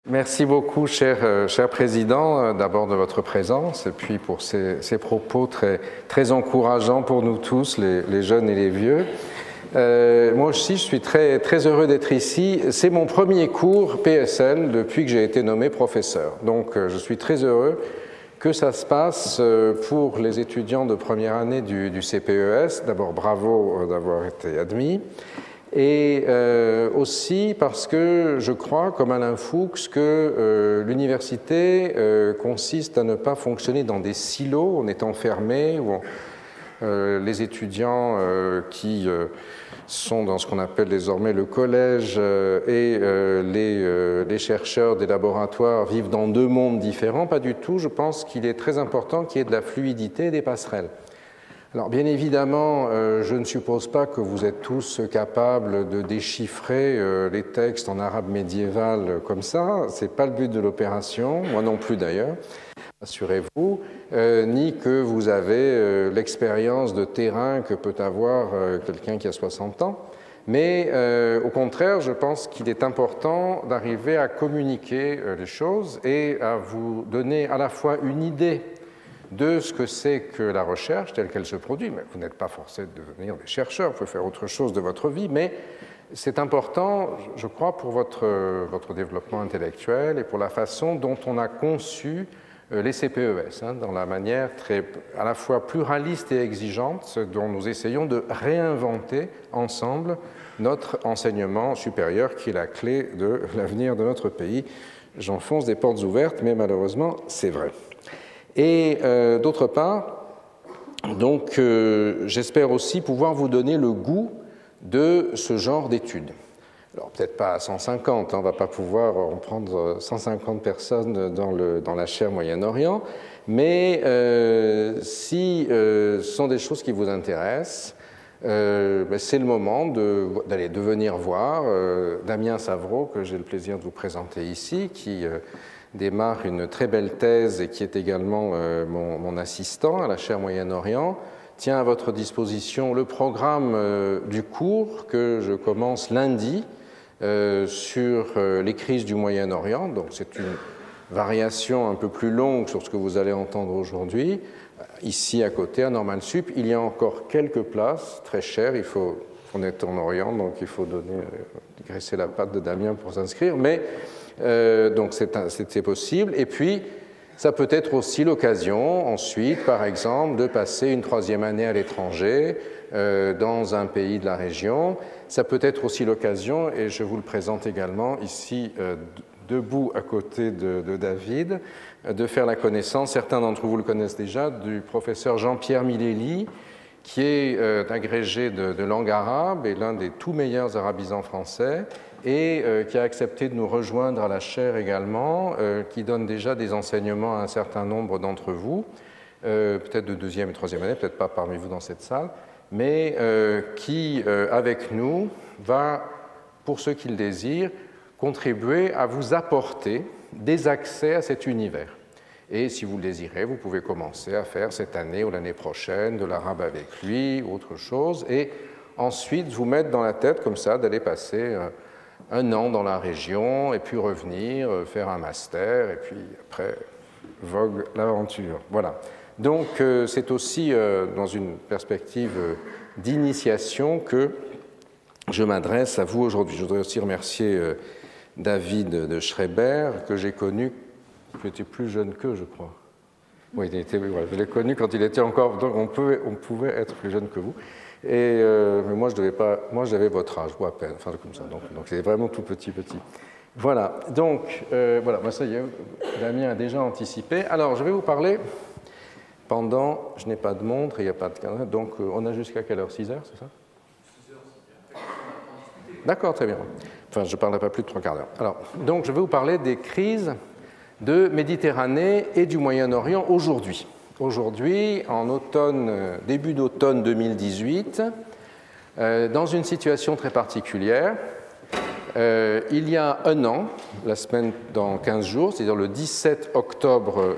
Merci beaucoup, cher Président, d'abord de votre présence et puis pour ces propos très encourageants pour nous tous, les jeunes et les vieux. Moi aussi, je suis très heureux d'être ici. C'est mon premier cours PSL depuis que j'ai été nommé professeur. Donc, je suis très heureux que ça se passe pour les étudiants de première année du CPES. D'abord, bravo d'avoir été admis. Et aussi parce que je crois, comme Alain Fuchs, que l'université consiste à ne pas fonctionner dans des silos, on est enfermé, où les étudiants qui sont dans ce qu'on appelle désormais le collège et les chercheurs des laboratoires vivent dans deux mondes différents. Pas du tout, je pense qu'il est très important qu'il y ait de la fluidité et des passerelles. Alors, bien évidemment, je ne suppose pas que vous êtes tous capables de déchiffrer les textes en arabe médiéval comme ça. Ce n'est pas le but de l'opération, moi non plus d'ailleurs, assurez-vous, ni que vous avez l'expérience de terrain que peut avoir quelqu'un qui a 60 ans. Mais au contraire, je pense qu'il est important d'arriver à communiquer les choses et à vous donner à la fois une idée de ce que c'est que la recherche telle qu'elle se produit. Mais vous n'êtes pas forcé de devenir des chercheurs, vous pouvez faire autre chose de votre vie, mais c'est important, je crois, pour votre développement intellectuel et pour la façon dont on a conçu les CPES, dans la manière à la fois pluraliste et exigeante dont nous essayons de réinventer ensemble notre enseignement supérieur qui est la clé de l'avenir de notre pays. J'enfonce des portes ouvertes, mais malheureusement, c'est vrai. Et d'autre part, donc, j'espère aussi pouvoir vous donner le goût de ce genre d'études. Alors, peut-être pas à 150, on ne va pas pouvoir en prendre 150 personnes dans la chaire Moyen-Orient, mais si ce sont des choses qui vous intéressent, c'est le moment de venir voir Damien Savreau, que j'ai le plaisir de vous présenter ici, qui démarre une très belle thèse et qui est également mon assistant à la chaire Moyen-Orient, tient à votre disposition le programme du cours que je commence lundi sur les crises du Moyen-Orient. Donc c'est une variation un peu plus longue sur ce que vous allez entendre aujourd'hui. Ici à côté, à Normal Sup, il y a encore quelques places très chères. On est en Orient, donc il faut graisser la patte de Damien pour s'inscrire, mais donc c'est possible. Et puis, ça peut être aussi l'occasion, ensuite, par exemple, de passer une troisième année à l'étranger, dans un pays de la région. Ça peut être aussi l'occasion, et je vous le présente également ici, debout à côté de David, de faire la connaissance, certains d'entre vous le connaissent déjà, du professeur Jean-Pierre Mileli, qui est agrégé de langue arabe et l'un des tout meilleurs arabisants français, et qui a accepté de nous rejoindre à la chaire également, qui donne déjà des enseignements à un certain nombre d'entre vous, peut-être de deuxième et troisième année, peut-être pas parmi vous dans cette salle, mais qui, avec nous, va, pour ceux qui le désirent, contribuer à vous apporter des accès à cet univers. Et si vous le désirez, vous pouvez commencer à faire cette année ou l'année prochaine de l'arabe avec lui, ou autre chose, et ensuite vous mettre dans la tête comme ça d'aller passer un an dans la région, et puis revenir, faire un master, et puis après, vogue l'aventure. Voilà. Donc c'est aussi dans une perspective d'initiation que je m'adresse à vous aujourd'hui. Je voudrais aussi remercier David de Schreiber, que j'ai connu, qui était plus jeune qu'eux, je crois. Oui, je l'ai connu quand il était encore... Donc on pouvait être plus jeune que vous. Mais moi, j'avais votre âge, ou à peine, enfin comme ça. Donc c'est vraiment tout petit. Voilà, donc, voilà, ça y est, Damien a déjà anticipé. Alors, je vais vous parler pendant... Je n'ai pas de montre, il n'y a pas de calendrier, donc on a jusqu'à quelle heure? 6 heures, c'est ça? 6 heures. D'accord, très bien. Enfin, je ne parlerai pas plus de 3/4 d'heure. Alors, donc, je vais vous parler des crises de Méditerranée et du Moyen-Orient aujourd'hui. Aujourd'hui, en automne, début d'automne 2018, dans une situation très particulière, il y a un an, la semaine dans 15 jours, c'est-à-dire le 17 octobre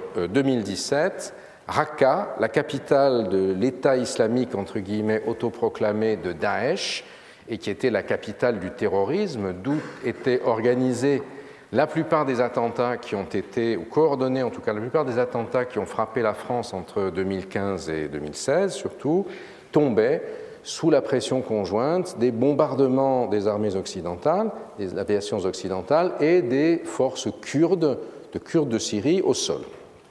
2017, Raqqa, la capitale de l'État islamique, entre guillemets, autoproclamé de Daesh, et qui était la capitale du terrorisme, d'où était organisée La plupart des attentats qui ont été, ou coordonnés en tout cas, la plupart des attentats qui ont frappé la France entre 2015 et 2016 surtout, tombaient sous la pression conjointe des bombardements des armées occidentales, des aviations occidentales et des forces kurdes de Syrie au sol.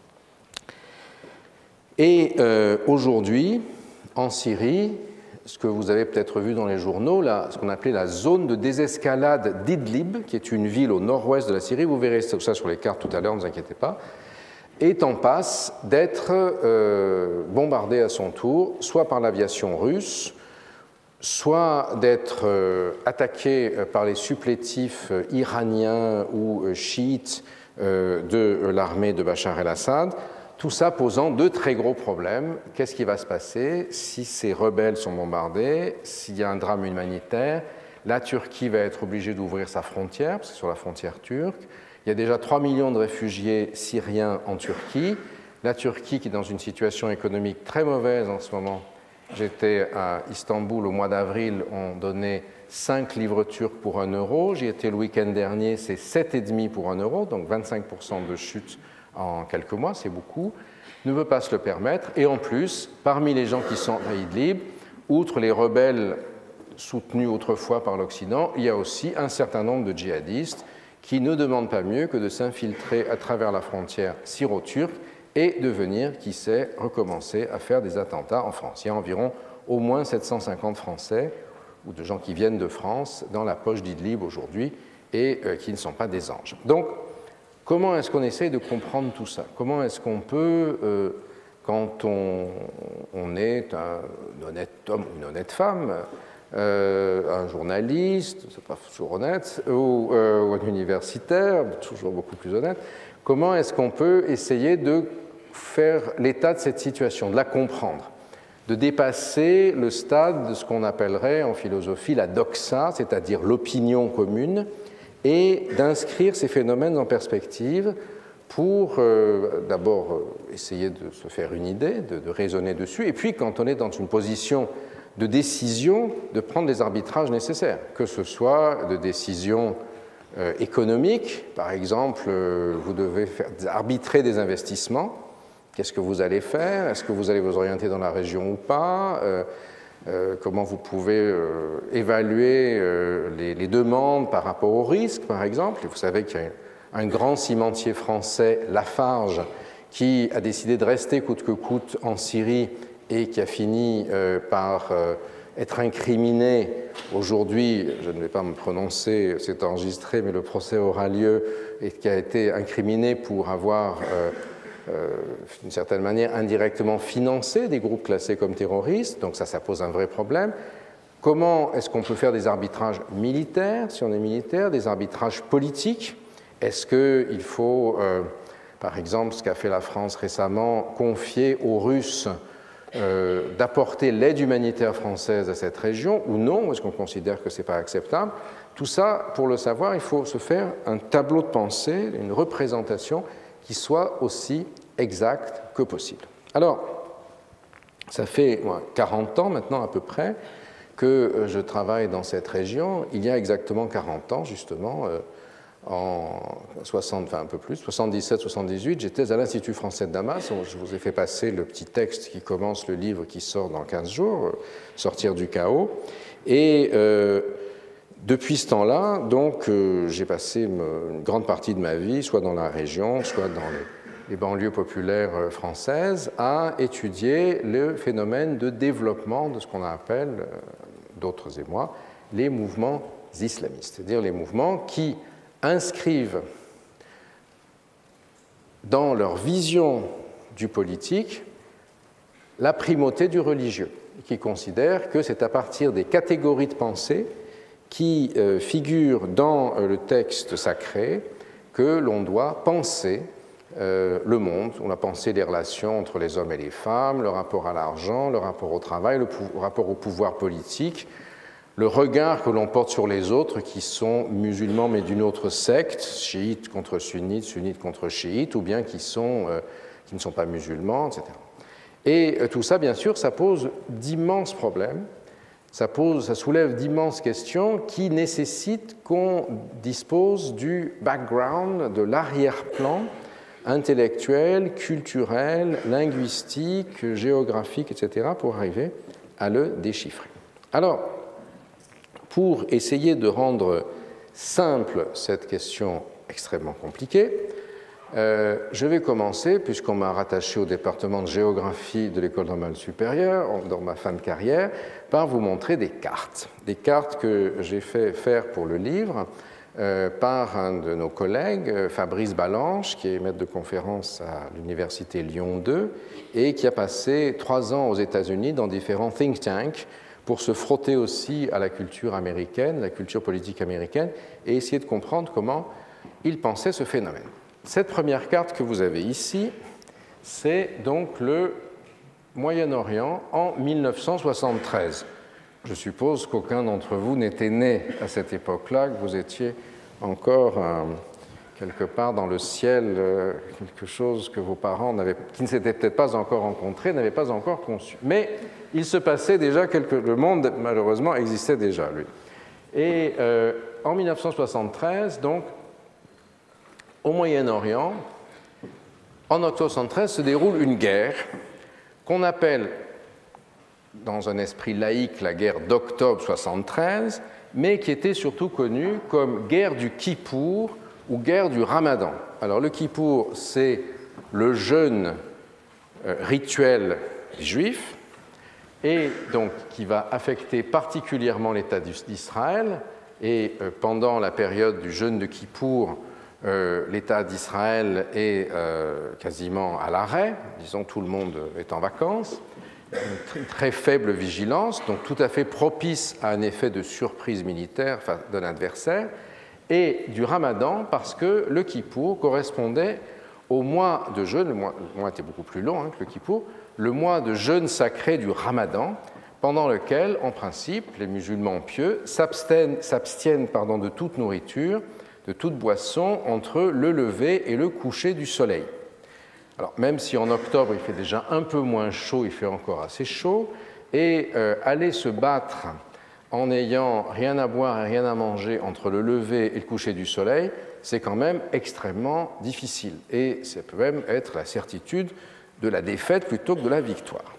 Et aujourd'hui, en Syrie, ce que vous avez peut-être vu dans les journaux, là, ce qu'on appelait la zone de désescalade d'Idlib, qui est une ville au nord-ouest de la Syrie, vous verrez tout ça sur les cartes tout à l'heure, ne vous inquiétez pas, est en passe d'être bombardée à son tour, soit par l'aviation russe, soit d'être attaquée par les supplétifs iraniens ou chiites de l'armée de Bachar el-Assad, tout ça posant deux très gros problèmes. Qu'est-ce qui va se passer si ces rebelles sont bombardés, s'il y a un drame humanitaire? La Turquie va être obligée d'ouvrir sa frontière, parce que c'est sur la frontière turque. Il y a déjà 3 millions de réfugiés syriens en Turquie. La Turquie qui est dans une situation économique très mauvaise en ce moment. J'étais à Istanbul au mois d'avril, on donnait 5 livres turcs pour 1 euro. J'y étais le week-end dernier, c'est 7,5 pour 1 euro, donc 25% de chute en quelques mois, c'est beaucoup, ne veut pas se le permettre. Et en plus, parmi les gens qui sont à Idlib, outre les rebelles soutenus autrefois par l'Occident, il y a aussi un certain nombre de djihadistes qui ne demandent pas mieux que de s'infiltrer à travers la frontière syro-turque et de venir, qui sait, recommencer à faire des attentats en France. Il y a environ au moins 750 Français ou de gens qui viennent de France dans la poche d'Idlib aujourd'hui et qui ne sont pas des anges. Donc, comment est-ce qu'on essaye de comprendre tout ça? Comment est-ce qu'on peut, quand on est un honnête homme ou une honnête femme, un journaliste, c'est pas toujours honnête, ou un universitaire, toujours beaucoup plus honnête, comment est-ce qu'on peut essayer de faire l'état de cette situation, de la comprendre, de dépasser le stade de ce qu'on appellerait en philosophie la doxa, c'est-à-dire l'opinion commune, et d'inscrire ces phénomènes en perspective pour d'abord essayer de se faire une idée, de raisonner dessus, et puis quand on est dans une position de décision, de prendre les arbitrages nécessaires, que ce soit de décisions économiques, par exemple, vous devez arbitrer des investissements, qu'est-ce que vous allez faire, est-ce que vous allez vous orienter dans la région ou pas, comment vous pouvez évaluer les demandes par rapport aux risques, par exemple. Et vous savez qu'il y a un grand cimentier français, Lafarge, qui a décidé de rester coûte que coûte en Syrie et qui a fini par être incriminé. Aujourd'hui, je ne vais pas me prononcer, c'est enregistré, mais le procès aura lieu, et qui a été incriminé pour avoir d'une certaine manière, indirectement financé des groupes classés comme terroristes. Donc ça pose un vrai problème. Comment est-ce qu'on peut faire des arbitrages militaires, si on est militaire, des arbitrages politiques? Est-ce qu'il faut, par exemple, ce qu'a fait la France récemment, confier aux Russes d'apporter l'aide humanitaire française à cette région ou non? Est-ce qu'on considère que ce n'est pas acceptable? Tout ça, pour le savoir, il faut se faire un tableau de pensée, une représentation qui soit aussi exact que possible. Alors, ça fait 40 ans maintenant à peu près que je travaille dans cette région. Il y a exactement 40 ans, justement, en 60, enfin un peu plus, 77-78, j'étais à l'Institut français de Damas. Je vous ai fait passer le petit texte qui commence le livre qui sort dans 15 jours, Sortir du chaos. Et depuis ce temps-là, donc, j'ai passé une grande partie de ma vie, soit dans la région, soit dans les banlieues populaires françaises, à étudier le phénomène de développement de ce qu'on appelle, d'autres et moi, les mouvements islamistes, c'est-à-dire les mouvements qui inscrivent dans leur vision du politique la primauté du religieux, qui considèrent que c'est à partir des catégories de pensée qui figurent dans le texte sacré que l'on doit penser le monde, on a pensé les relations entre les hommes et les femmes, le rapport à l'argent, le rapport au travail, le rapport au pouvoir politique, le regard que l'on porte sur les autres qui sont musulmans mais d'une autre secte, chiites contre sunnites, sunnites contre chiites, ou bien qui ne sont pas musulmans, etc. Et tout ça, bien sûr, ça pose d'immenses problèmes ça soulève d'immenses questions qui nécessitent qu'on dispose du background, de l'arrière-plan intellectuel, culturel, linguistique, géographique, etc., pour arriver à le déchiffrer. Alors, pour essayer de rendre simple cette question extrêmement compliquée, je vais commencer, puisqu'on m'a rattaché au département de géographie de l'École normale supérieure dans ma fin de carrière, par vous montrer des cartes que j'ai fait faire pour le livre par un de nos collègues, Fabrice Balanche, qui est maître de conférence à l'université Lyon 2 et qui a passé 3 ans aux États-Unis dans différents think tanks pour se frotter aussi à la culture américaine, la culture politique américaine, et essayer de comprendre comment il pensait ce phénomène. Cette première carte que vous avez ici, c'est donc le Moyen-Orient en 1973. Je suppose qu'aucun d'entre vous n'était né à cette époque-là, que vous étiez encore quelque part dans le ciel, quelque chose que vos parents qui ne s'étaient peut-être pas encore rencontrés, n'avaient pas encore conçu. Mais il se passait déjà le monde, malheureusement, existait déjà, lui. Et en 1973, donc, au Moyen-Orient, en octobre 1973, se déroule une guerre qu'on appelle, dans un esprit laïque, la guerre d'octobre 1973, mais qui était surtout connue comme guerre du Kippour ou guerre du Ramadan. Alors le Kippour, c'est le jeûne rituel juif, et donc qui va affecter particulièrement l'État d'Israël. Et pendant la période du jeûne de Kippour, l'État d'Israël est quasiment à l'arrêt, disons tout le monde est en vacances, une très faible vigilance, donc tout à fait propice à un effet de surprise militaire d'un adversaire, et du Ramadan parce que le Kippour correspondait au mois de jeûne, le mois était beaucoup plus long que le Kippour, le mois de jeûne sacré du Ramadan, pendant lequel, en principe, les musulmans pieux s'abstiennent de toute nourriture, de toute boisson entre le lever et le coucher du soleil. Alors, même si en octobre il fait déjà un peu moins chaud, il fait encore assez chaud, et aller se battre en n'ayant rien à boire et rien à manger entre le lever et le coucher du soleil, c'est quand même extrêmement difficile. Et ça peut même être la certitude de la défaite plutôt que de la victoire.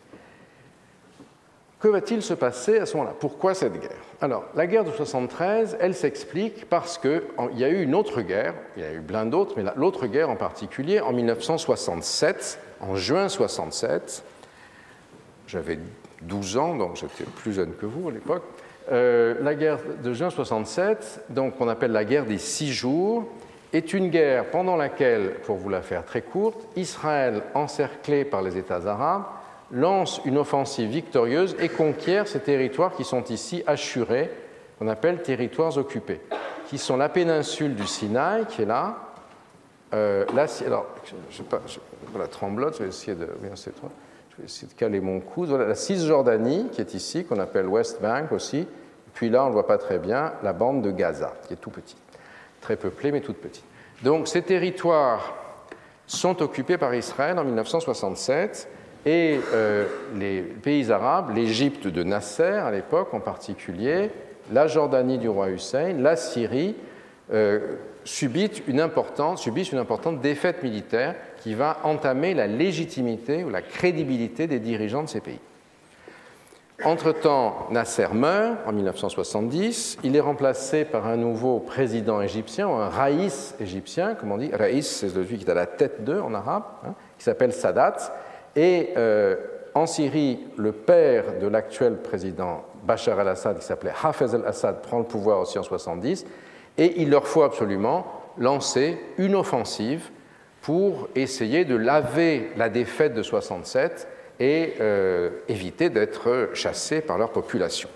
Que va-t-il se passer à ce moment-là? Pourquoi cette guerre? Alors, la guerre de 1973, elle s'explique parce qu'il y a eu une autre guerre, il y a eu plein d'autres, mais l'autre guerre en particulier, en 1967, en juin 1967, j'avais 12 ans, donc j'étais plus jeune que vous à l'époque, la guerre de juin 1967, donc qu'on appelle la guerre des 6 jours, est une guerre pendant laquelle, pour vous la faire très courte, Israël, encerclé par les États arabes, lance une offensive victorieuse et conquiert ces territoires qui sont ici assurés, qu'on appelle territoires occupés, qui sont la péninsule du Sinaï, qui est là. Alors, je sais pas, la tremblote, je vais essayer de caler mon coude. Voilà, la Cisjordanie, qui est ici, qu'on appelle West Bank aussi. Puis là, on ne le voit pas très bien, la bande de Gaza, qui est tout petit. Très peuplée, mais toute petite. Donc, ces territoires sont occupés par Israël en 1967. Et les pays arabes, l'Égypte de Nasser à l'époque en particulier, la Jordanie du roi Hussein, la Syrie, subissent une importante défaite militaire qui va entamer la légitimité ou la crédibilité des dirigeants de ces pays. Entre-temps, Nasser meurt en 1970. Il est remplacé par un nouveau président égyptien, un raïs égyptien, comme on dit. Raïs, c'est celui qui est à la tête d'eux en arabe, qui s'appelle Sadat. Et en Syrie, le père de l'actuel président Bachar el-Assad, qui s'appelait Hafez el-Assad, prend le pouvoir aussi en 1970, et il leur faut absolument lancer une offensive pour essayer de laver la défaite de 1967 et éviter d'être chassés par leur population.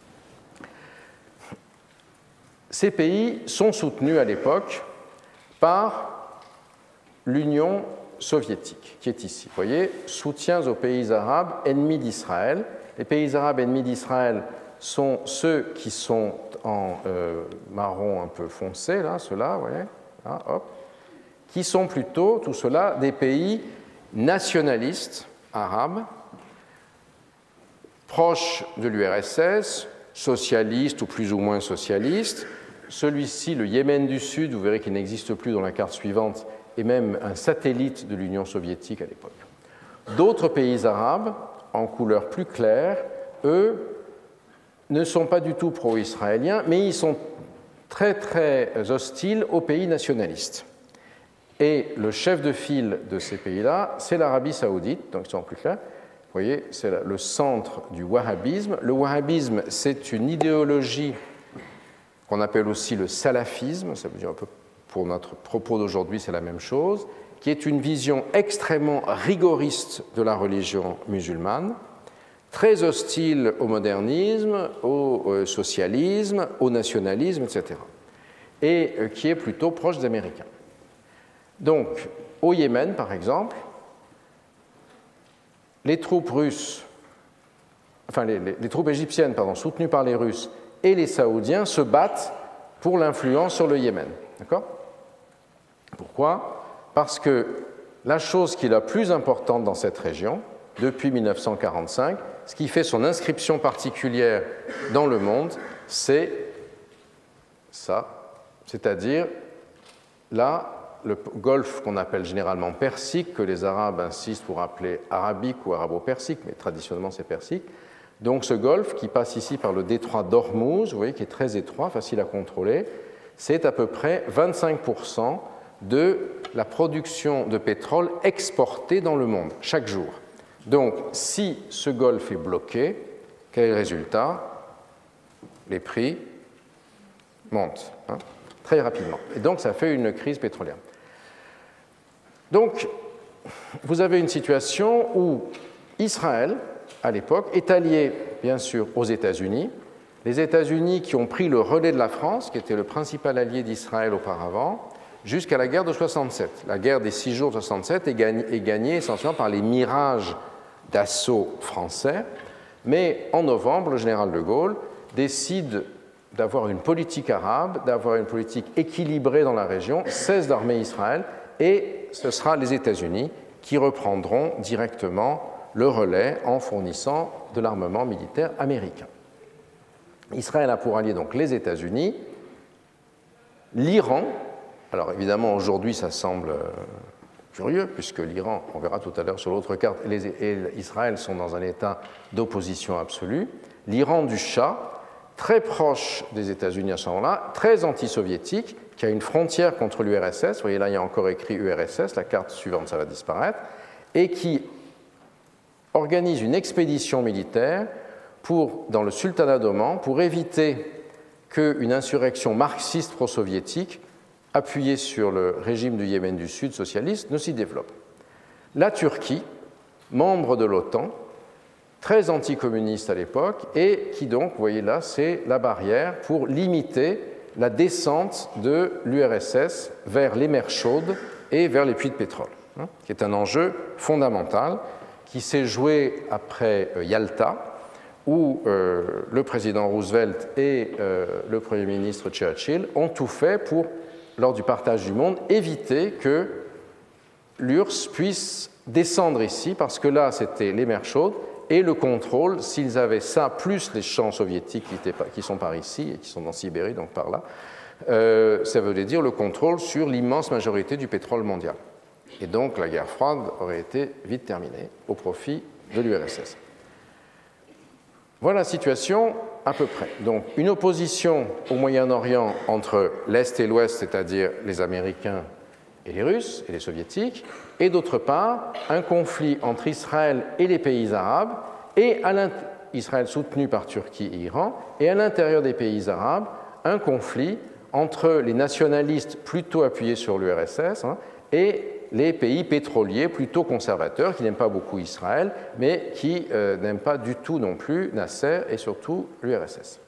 Ces pays sont soutenus à l'époque par l'Union soviétique, qui est ici. Vous voyez, soutiens aux pays arabes ennemis d'Israël. Les pays arabes ennemis d'Israël sont ceux qui sont en marron un peu foncé, là, ceux-là, vous voyez, là, hop, qui sont plutôt, tout cela, des pays nationalistes arabes, proche de l'URSS, socialiste ou plus ou moins socialiste. Celui-ci, le Yémen du Sud, vous verrez qu'il n'existe plus dans la carte suivante, est même un satellite de l'Union soviétique à l'époque. D'autres pays arabes, en couleur plus claire, eux, ne sont pas du tout pro-israéliens, mais ils sont très très hostiles aux pays nationalistes. Et le chef de file de ces pays-là, c'est l'Arabie saoudite, donc ils sont plus clairs. Vous voyez, c'est le centre du wahhabisme. Le wahhabisme, c'est une idéologie qu'on appelle aussi le salafisme, ça veut dire un peu pour notre propos d'aujourd'hui, c'est la même chose, qui est une vision extrêmement rigoriste de la religion musulmane, très hostile au modernisme, au socialisme, au nationalisme, etc. Et qui est plutôt proche des Américains. Donc, au Yémen, par exemple, les troupes russes, enfin les troupes égyptiennes, pardon, soutenues par les Russes et les Saoudiens se battent pour l'influence sur le Yémen. D'accord ? Pourquoi ? Parce que la chose qui est la plus importante dans cette région, depuis 1945, ce qui fait son inscription particulière dans le monde, c'est ça, c'est-à-dire là, le golfe qu'on appelle généralement persique, que les Arabes insistent pour appeler arabique ou arabo-persique, mais traditionnellement c'est persique. Donc ce golfe qui passe ici par le détroit d'Ormuz, vous voyez, qui est très étroit, facile à contrôler, c'est à peu près 25% de la production de pétrole exportée dans le monde chaque jour. Donc si ce golfe est bloqué, quel est le résultat? Les prix montent très rapidement. Et donc ça fait une crise pétrolière. Donc vous avez une situation où Israël, à l'époque, est allié, bien sûr, aux États-Unis. Les États-Unis qui ont pris le relais de la France, qui était le principal allié d'Israël auparavant, jusqu'à la guerre de 67. La guerre des 6 jours de 67 est gagnée essentiellement par les mirages d'assaut français. Mais en novembre, le général de Gaulle décide d'avoir une politique arabe, d'avoir une politique équilibrée dans la région, cesse d'armer Israël, et ce sera les États-Unis qui reprendront directement le relais en fournissant de l'armement militaire américain. Israël a pour allié donc les États-Unis, l'Iran. Alors évidemment aujourd'hui ça semble curieux puisque l'Iran, on verra tout à l'heure sur l'autre carte, et Israël sont dans un état d'opposition absolue. L'Iran du Shah, très proche des États-Unis à ce moment-là, très anti-soviétique, qui a une frontière contre l'URSS. Vous voyez là il y a encore écrit URSS, la carte suivante ça va disparaître, et qui organise une expédition militaire dans le sultanat d'Oman pour éviter qu'une insurrection marxiste pro-soviétique appuyée sur le régime du Yémen du Sud socialiste ne s'y développe. La Turquie, membre de l'OTAN, très anticommuniste à l'époque, et qui donc, vous voyez là, c'est la barrière pour limiter la descente de l'URSS vers les mers chaudes et vers les puits de pétrole, qui est un enjeu fondamental qui s'est joué après Yalta, où le président Roosevelt et le Premier ministre Churchill ont tout fait pour, lors du partage du monde, éviter que l'URSS puisse descendre ici, parce que là, c'était les mers chaudes, et le contrôle, s'ils avaient ça, plus les champs soviétiques qui sont par ici, et qui sont en Sibérie, donc par là, ça veut dire le contrôle sur l'immense majorité du pétrole mondial. Et donc la guerre froide aurait été vite terminée au profit de l'URSS. Voilà la situation à peu près. Donc une opposition au Moyen-Orient entre l'Est et l'Ouest, c'est-à-dire les Américains et les Russes et les Soviétiques, et d'autre part un conflit entre Israël et les pays arabes, et Israël soutenu par Turquie et Iran, et à l'intérieur des pays arabes, un conflit entre les nationalistes plutôt appuyés sur l'URSS et les pays pétroliers plutôt conservateurs qui n'aiment pas beaucoup Israël, mais qui n'aiment pas du tout non plus Nasser et surtout l'URSS.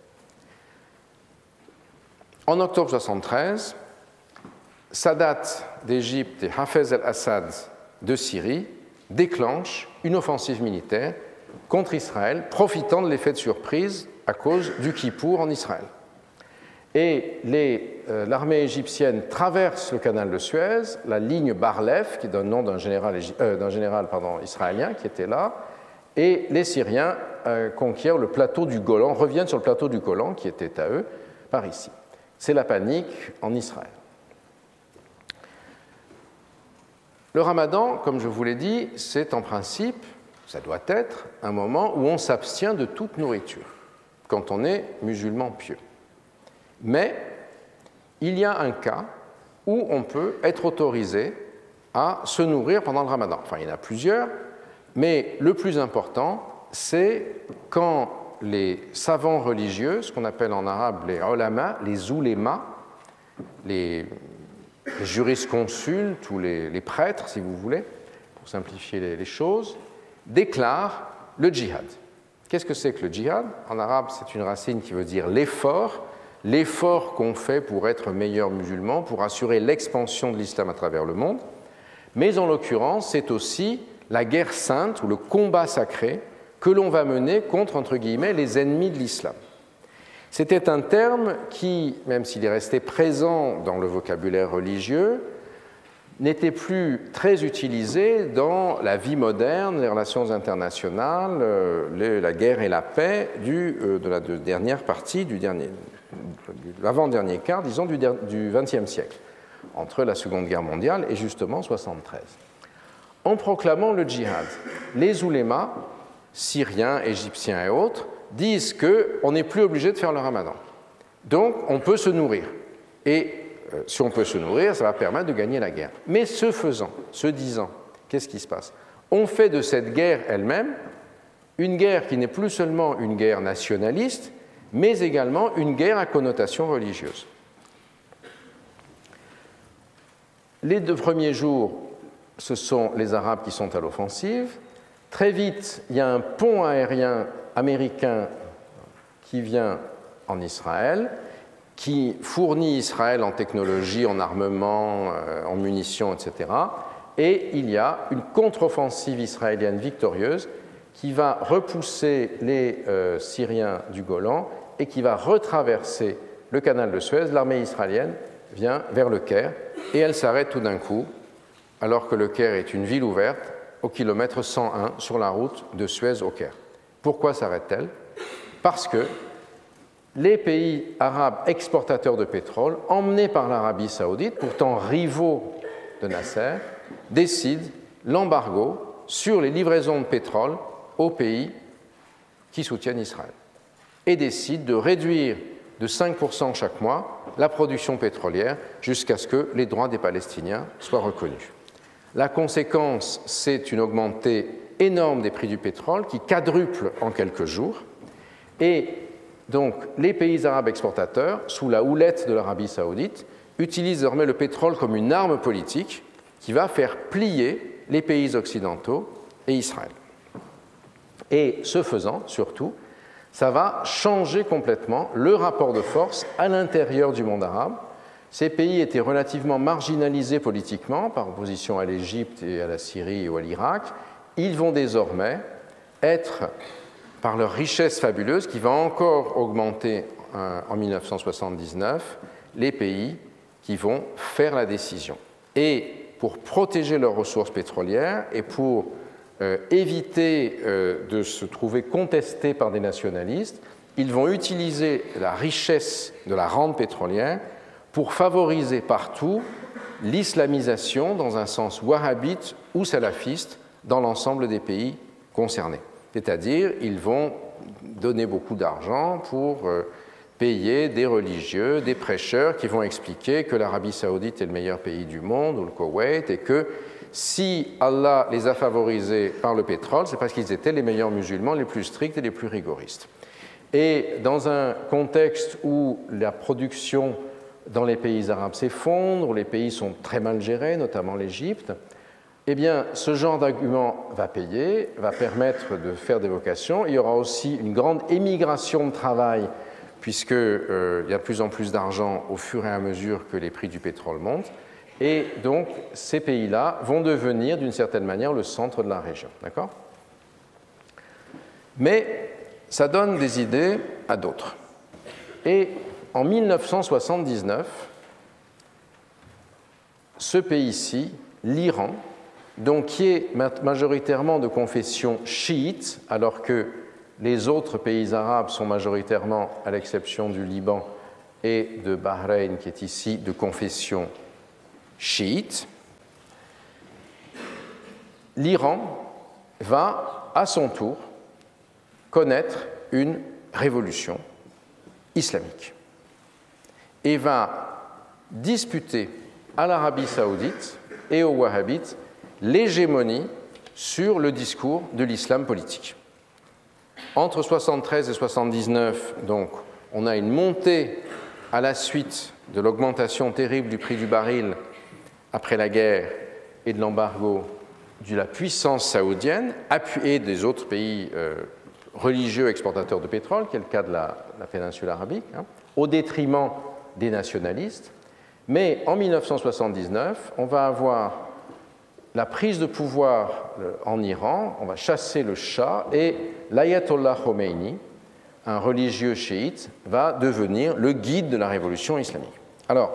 En octobre 1973, Sadat d'Égypte et Hafez el-Assad de Syrie déclenchent une offensive militaire contre Israël, profitant de l'effet de surprise à cause du Kippour en Israël. Et l'armée égyptienne traverse le canal de Suez, la ligne Bar-Lev, qui donne le nom d'un général israélien qui était là, et les Syriens conquièrent le plateau du Golan, reviennent sur le plateau du Golan qui était à eux par ici. C'est la panique en Israël. Le Ramadan, comme je vous l'ai dit, c'est en principe, ça doit être un moment où on s'abstient de toute nourriture quand on est musulman pieux. Mais il y a un cas où on peut être autorisé à se nourrir pendant le Ramadan. Enfin, il y en a plusieurs, mais le plus important, c'est quand les savants religieux, ce qu'on appelle en arabe les ulama, les oulémas, les jurisconsultes ou les prêtres, si vous voulez, pour simplifier les choses, déclarent le djihad. Qu'est-ce que c'est que le djihad? En arabe, c'est une racine qui veut dire l'effort qu'on fait pour être meilleur musulman, pour assurer l'expansion de l'islam à travers le monde. Mais en l'occurrence, c'est aussi la guerre sainte ou le combat sacré que l'on va mener contre, entre guillemets, les ennemis de l'islam. C'était un terme qui, même s'il est resté présent dans le vocabulaire religieux, n'était plus très utilisé dans la vie moderne, les relations internationales, la guerre et la paix de la dernière partie, de l'avant-dernier quart, disons, du XXe siècle, entre la Seconde Guerre mondiale et justement 1973. En proclamant le djihad, les oulémas, syriens, égyptiens et autres, disent qu'on n'est plus obligé de faire le ramadan. Donc, on peut se nourrir. Et si on peut se nourrir, ça va permettre de gagner la guerre. Mais ce faisant, ce disant, qu'est-ce qui se passe? On fait de cette guerre elle-même une guerre qui n'est plus seulement une guerre nationaliste, mais également une guerre à connotation religieuse. Les 2 premiers jours, ce sont les Arabes qui sont à l'offensive. Très vite, il y a un pont aérien américain qui vient en Israël, qui fournit Israël en technologie, en armement, en munitions, etc. Et il y a une contre-offensive israélienne victorieuse qui va repousser les Syriens du Golan et qui va retraverser le canal de Suez. L'armée israélienne vient vers le Caire et elle s'arrête tout d'un coup, alors que le Caire est une ville ouverte, au kilomètre 101 sur la route de Suez au Caire. Pourquoi s'arrête-t-elle? Parce que les pays arabes exportateurs de pétrole, emmenés par l'Arabie saoudite, pourtant rivaux de Nasser, décident l'embargo sur les livraisons de pétrole aux pays qui soutiennent Israël et décident de réduire de 5% chaque mois la production pétrolière jusqu'à ce que les droits des Palestiniens soient reconnus. La conséquence, c'est une augmentée énorme des prix du pétrole qui quadruple en quelques jours. Et donc, les pays arabes exportateurs, sous la houlette de l'Arabie saoudite, utilisent désormais le pétrole comme une arme politique qui va faire plier les pays occidentaux et Israël. Et ce faisant, surtout, ça va changer complètement le rapport de force à l'intérieur du monde arabe. Ces pays étaient relativement marginalisés politiquement par opposition à l'Égypte et à la Syrie ou à l'Irak. Ils vont désormais être, par leur richesse fabuleuse, qui va encore augmenter en 1979, les pays qui vont faire la décision. Et pour protéger leurs ressources pétrolières et pour éviter de se trouver contestés par des nationalistes, ils vont utiliser la richesse de la rente pétrolière pour favoriser partout l'islamisation dans un sens wahhabite ou salafiste dans l'ensemble des pays concernés. C'est-à-dire, ils vont donner beaucoup d'argent pour payer des religieux, des prêcheurs qui vont expliquer que l'Arabie saoudite est le meilleur pays du monde, ou le Koweït, et que si Allah les a favorisés par le pétrole, c'est parce qu'ils étaient les meilleurs musulmans, les plus stricts et les plus rigoristes. Et dans un contexte où la production dans les pays arabes s'effondre, où les pays sont très mal gérés, notamment l'Égypte, eh bien, ce genre d'argument va payer, va permettre de faire des vocations. Il y aura aussi une grande émigration de travail, puisqu'il y a de plus en plus d'argent au fur et à mesure que les prix du pétrole montent. Et donc, ces pays-là vont devenir, d'une certaine manière, le centre de la région. D'accord ? Mais ça donne des idées à d'autres. Et en 1979, ce pays-ci, l'Iran, donc qui est majoritairement de confession chiite, alors que Les autres pays arabes sont majoritairement, à l'exception du Liban et de Bahreïn, qui est ici de confession chiite. L'Iran va, à son tour, connaître une révolution islamique et va disputer à l'Arabie saoudite et aux wahhabites l'hégémonie sur le discours de l'islam politique. Entre 73 et 79, donc, on a une montée à la suite de l'augmentation terrible du prix du baril après la guerre et de l'embargo de la puissance saoudienne, appuyée des autres pays religieux exportateurs de pétrole, qui est le cas de la péninsule arabique, au détriment des nationalistes. Mais en 1979, on va avoir la prise de pouvoir en Iran, on va chasser le Shah et l'ayatollah Khomeini, un religieux chiite, va devenir le guide de la révolution islamique. Alors,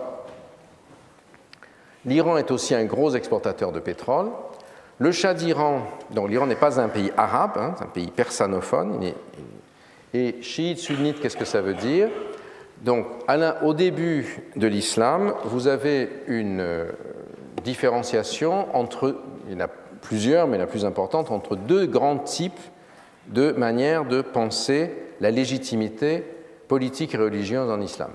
l'Iran est aussi un gros exportateur de pétrole. Le Shah d'Iran, donc l'Iran n'est pas un pays arabe, c'est un pays persanophone. Et chiite, sunnite, qu'est-ce que ça veut dire? Donc, au début de l'islam, vous avez une différenciation entre, il y en a plusieurs, mais la plus importante, entre deux grands types de manières de penser la légitimité politique et religieuse en islam.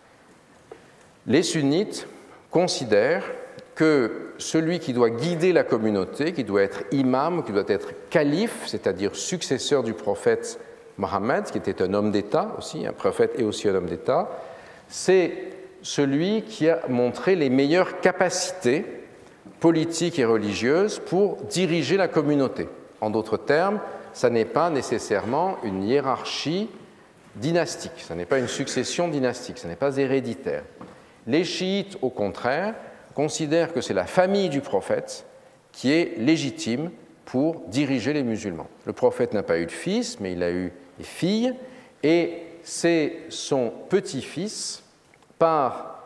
Les sunnites considèrent que celui qui doit guider la communauté, qui doit être imam, qui doit être calife, c'est-à-dire successeur du prophète Mohammed, qui était un homme d'État aussi, un prophète et aussi un homme d'État, c'est celui qui a montré les meilleures capacités politiques et religieuses pour diriger la communauté. En d'autres termes, ça n'est pas nécessairement une hiérarchie dynastique, ça n'est pas une succession dynastique, ça n'est pas héréditaire. Les chiites, au contraire, considèrent que c'est la famille du prophète qui est légitime pour diriger les musulmans. Le prophète n'a pas eu de fils, mais il a eu des filles, et c'est son petit-fils, par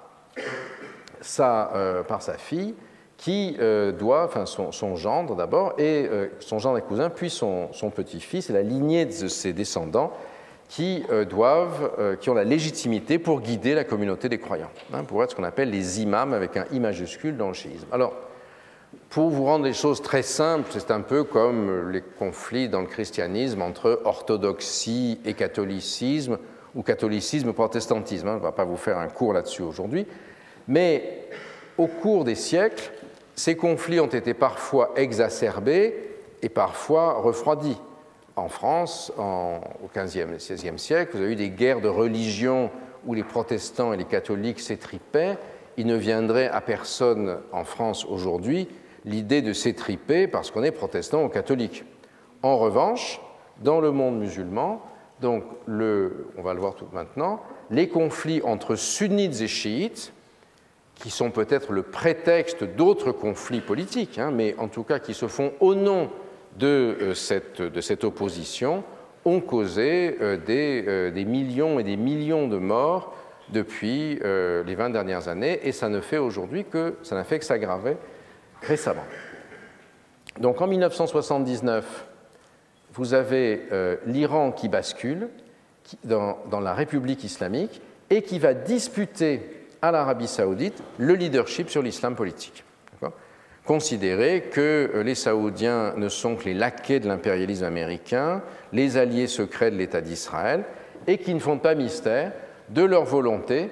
sa fille, qui doit, enfin son gendre d'abord, et son gendre et cousin, puis son petit-fils, et la lignée de ses descendants, qui ont la légitimité pour guider la communauté des croyants, pour être ce qu'on appelle les imams, avec un I majuscule dans le chiisme. Alors, pour vous rendre les choses très simples, c'est un peu comme les conflits dans le christianisme entre orthodoxie et catholicisme, ou catholicisme et protestantisme. On ne va pas vous faire un cours là-dessus aujourd'hui, mais au cours des siècles, ces conflits ont été parfois exacerbés et parfois refroidis. En France, au XVe et XVIe siècle, vous avez eu des guerres de religion où les protestants et les catholiques s'étripaient. Il ne viendrait à personne en France aujourd'hui l'idée de s'étriper parce qu'on est protestant ou catholique. En revanche, dans le monde musulman, donc on va le voir tout maintenant, les conflits entre sunnites et chiites, qui sont peut-être le prétexte d'autres conflits politiques, mais en tout cas qui se font au nom de cette opposition, ont causé des millions et des millions de morts depuis les 20 dernières années, et ça n'a fait que s'aggraver récemment. Donc en 1979, vous avez l'Iran qui bascule dans la République islamique et qui va disputer à l'Arabie saoudite le leadership sur l'islam politique. Considérer que les Saoudiens ne sont que les laquais de l'impérialisme américain, les alliés secrets de l'État d'Israël, et qui ne font pas mystère de leur volonté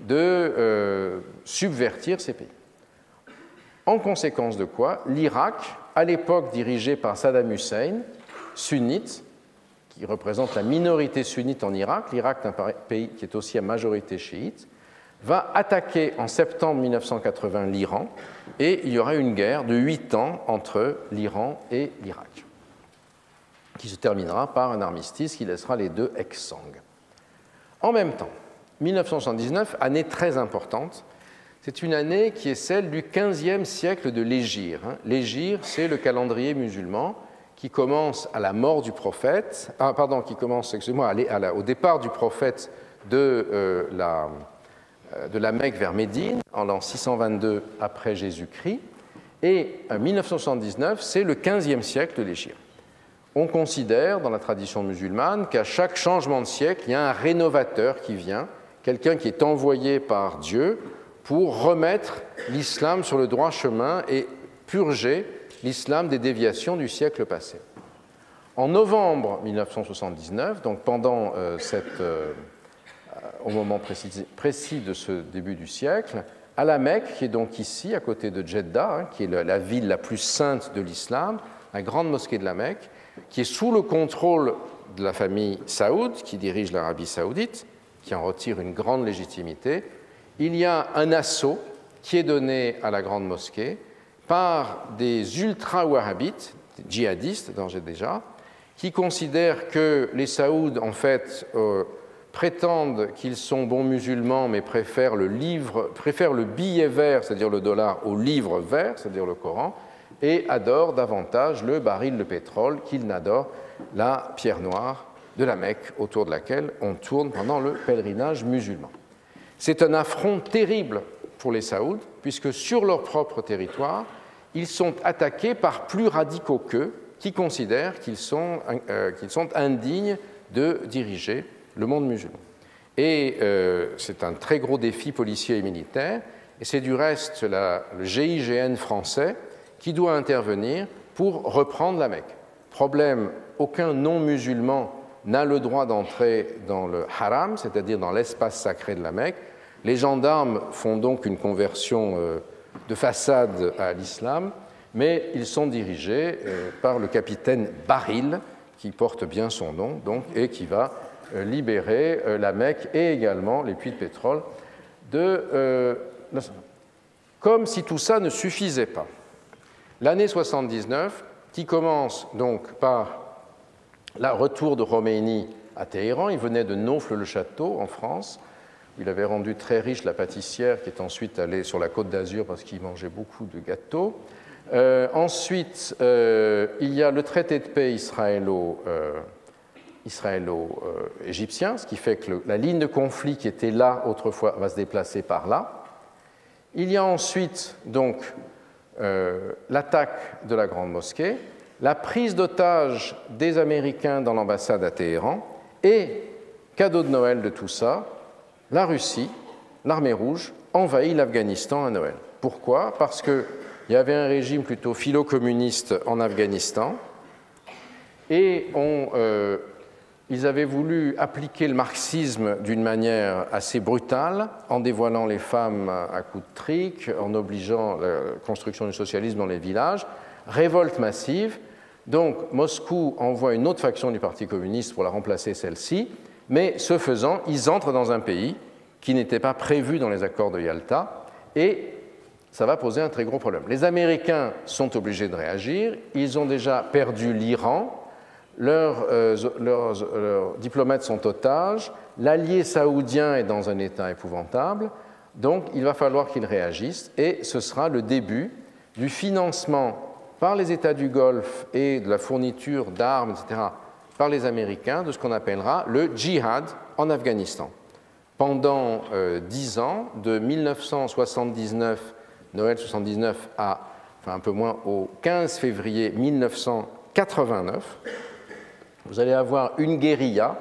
de subvertir ces pays. En conséquence de quoi, l'Irak, à l'époque dirigé par Saddam Hussein, sunnite, qui représente la minorité sunnite en Irak, l'Irak est un pays qui est aussi à majorité chiite, va attaquer en septembre 1980 l'Iran, et il y aura une guerre de 8 ans entre l'Iran et l'Irak, qui se terminera par un armistice qui laissera les deux exsangues. En même temps, 1979, année très importante, c'est une année qui est celle du XVe siècle de l'Hégire. L'Hégire, c'est le calendrier musulman qui commence à la mort du prophète, au départ du prophète de la Mecque vers Médine, en l'an 622 après Jésus-Christ, et 1979, c'est le XVe siècle de l'Hégire. on considère dans la tradition musulmane qu'à chaque changement de siècle, il y a un rénovateur qui vient, quelqu'un qui est envoyé par Dieu pour remettre l'islam sur le droit chemin et purger l'islam des déviations du siècle passé. En novembre 1979, donc pendant au moment précis de ce début du siècle, à la Mecque, qui est donc ici, à côté de Jeddah, qui est la ville la plus sainte de l'islam, la grande mosquée de la Mecque, qui est sous le contrôle de la famille Saoud, qui dirige l'Arabie saoudite, qui en retire une grande légitimité, il y a un assaut qui est donné à la grande mosquée par des ultra-wahhabites, djihadistes, dont j'ai déjà, qui considèrent que les Saouds, en fait, prétendent qu'ils sont bons musulmans, mais préfèrent le billet vert, c'est-à-dire le dollar, au livre vert, c'est-à-dire le Coran, et adorent davantage le baril de pétrole qu'ils n'adorent la pierre noire de la Mecque, autour de laquelle on tourne pendant le pèlerinage musulman. C'est un affront terrible pour les Saouds, puisque sur leur propre territoire, ils sont attaqués par plus radicaux qu'eux, qui considèrent qu'ils sont indignes de diriger le monde musulman. Et c'est un très gros défi policier et militaire, et c'est du reste le GIGN français qui doit intervenir pour reprendre la Mecque. Problème, aucun non-musulman n'a le droit d'entrer dans le haram, c'est-à-dire dans l'espace sacré de la Mecque. Les gendarmes font donc une conversion de façade à l'islam, mais ils sont dirigés par le capitaine Baril, qui porte bien son nom, donc, et qui va libérer la Mecque et également les puits de pétrole comme si tout ça ne suffisait pas. L'année 79, qui commence donc par le retour de Khomeini à Téhéran, il venait de Naufle-le-Château en France, où il avait rendu très riche la pâtissière qui est ensuite allée sur la Côte d'Azur parce qu'il mangeait beaucoup de gâteaux. Ensuite, il y a le traité de paix israélo-égyptien, ce qui fait que la ligne de conflit qui était là autrefois va se déplacer par là. Il y a ensuite donc l'attaque de la Grande Mosquée, la prise d'otages des Américains dans l'ambassade à Téhéran et, cadeau de Noël de tout ça, la Russie, l'armée rouge, envahit l'Afghanistan à Noël. Pourquoi? Parce qu'il y avait un régime plutôt philo-communiste en Afghanistan et ils avaient voulu appliquer le marxisme d'une manière assez brutale en dévoilant les femmes à coups de trique, en obligeant la construction du socialisme dans les villages, révolte massive. Donc Moscou envoie une autre faction du Parti communiste pour la remplacer celle-ci, mais ce faisant, ils entrent dans un pays qui n'était pas prévu dans les accords de Yalta et ça va poser un très gros problème. Les Américains sont obligés de réagir, ils ont déjà perdu l'Iran, leurs diplomates sont otages, l'allié saoudien est dans un état épouvantable, donc il va falloir qu'ils réagissent et ce sera le début du financement par les États du Golfe et de la fourniture d'armes, etc., par les Américains de ce qu'on appellera le djihad en Afghanistan. Pendant 10 ans, de 1979, Noël 79 un peu moins, au 15 février 1989, vous allez avoir une guérilla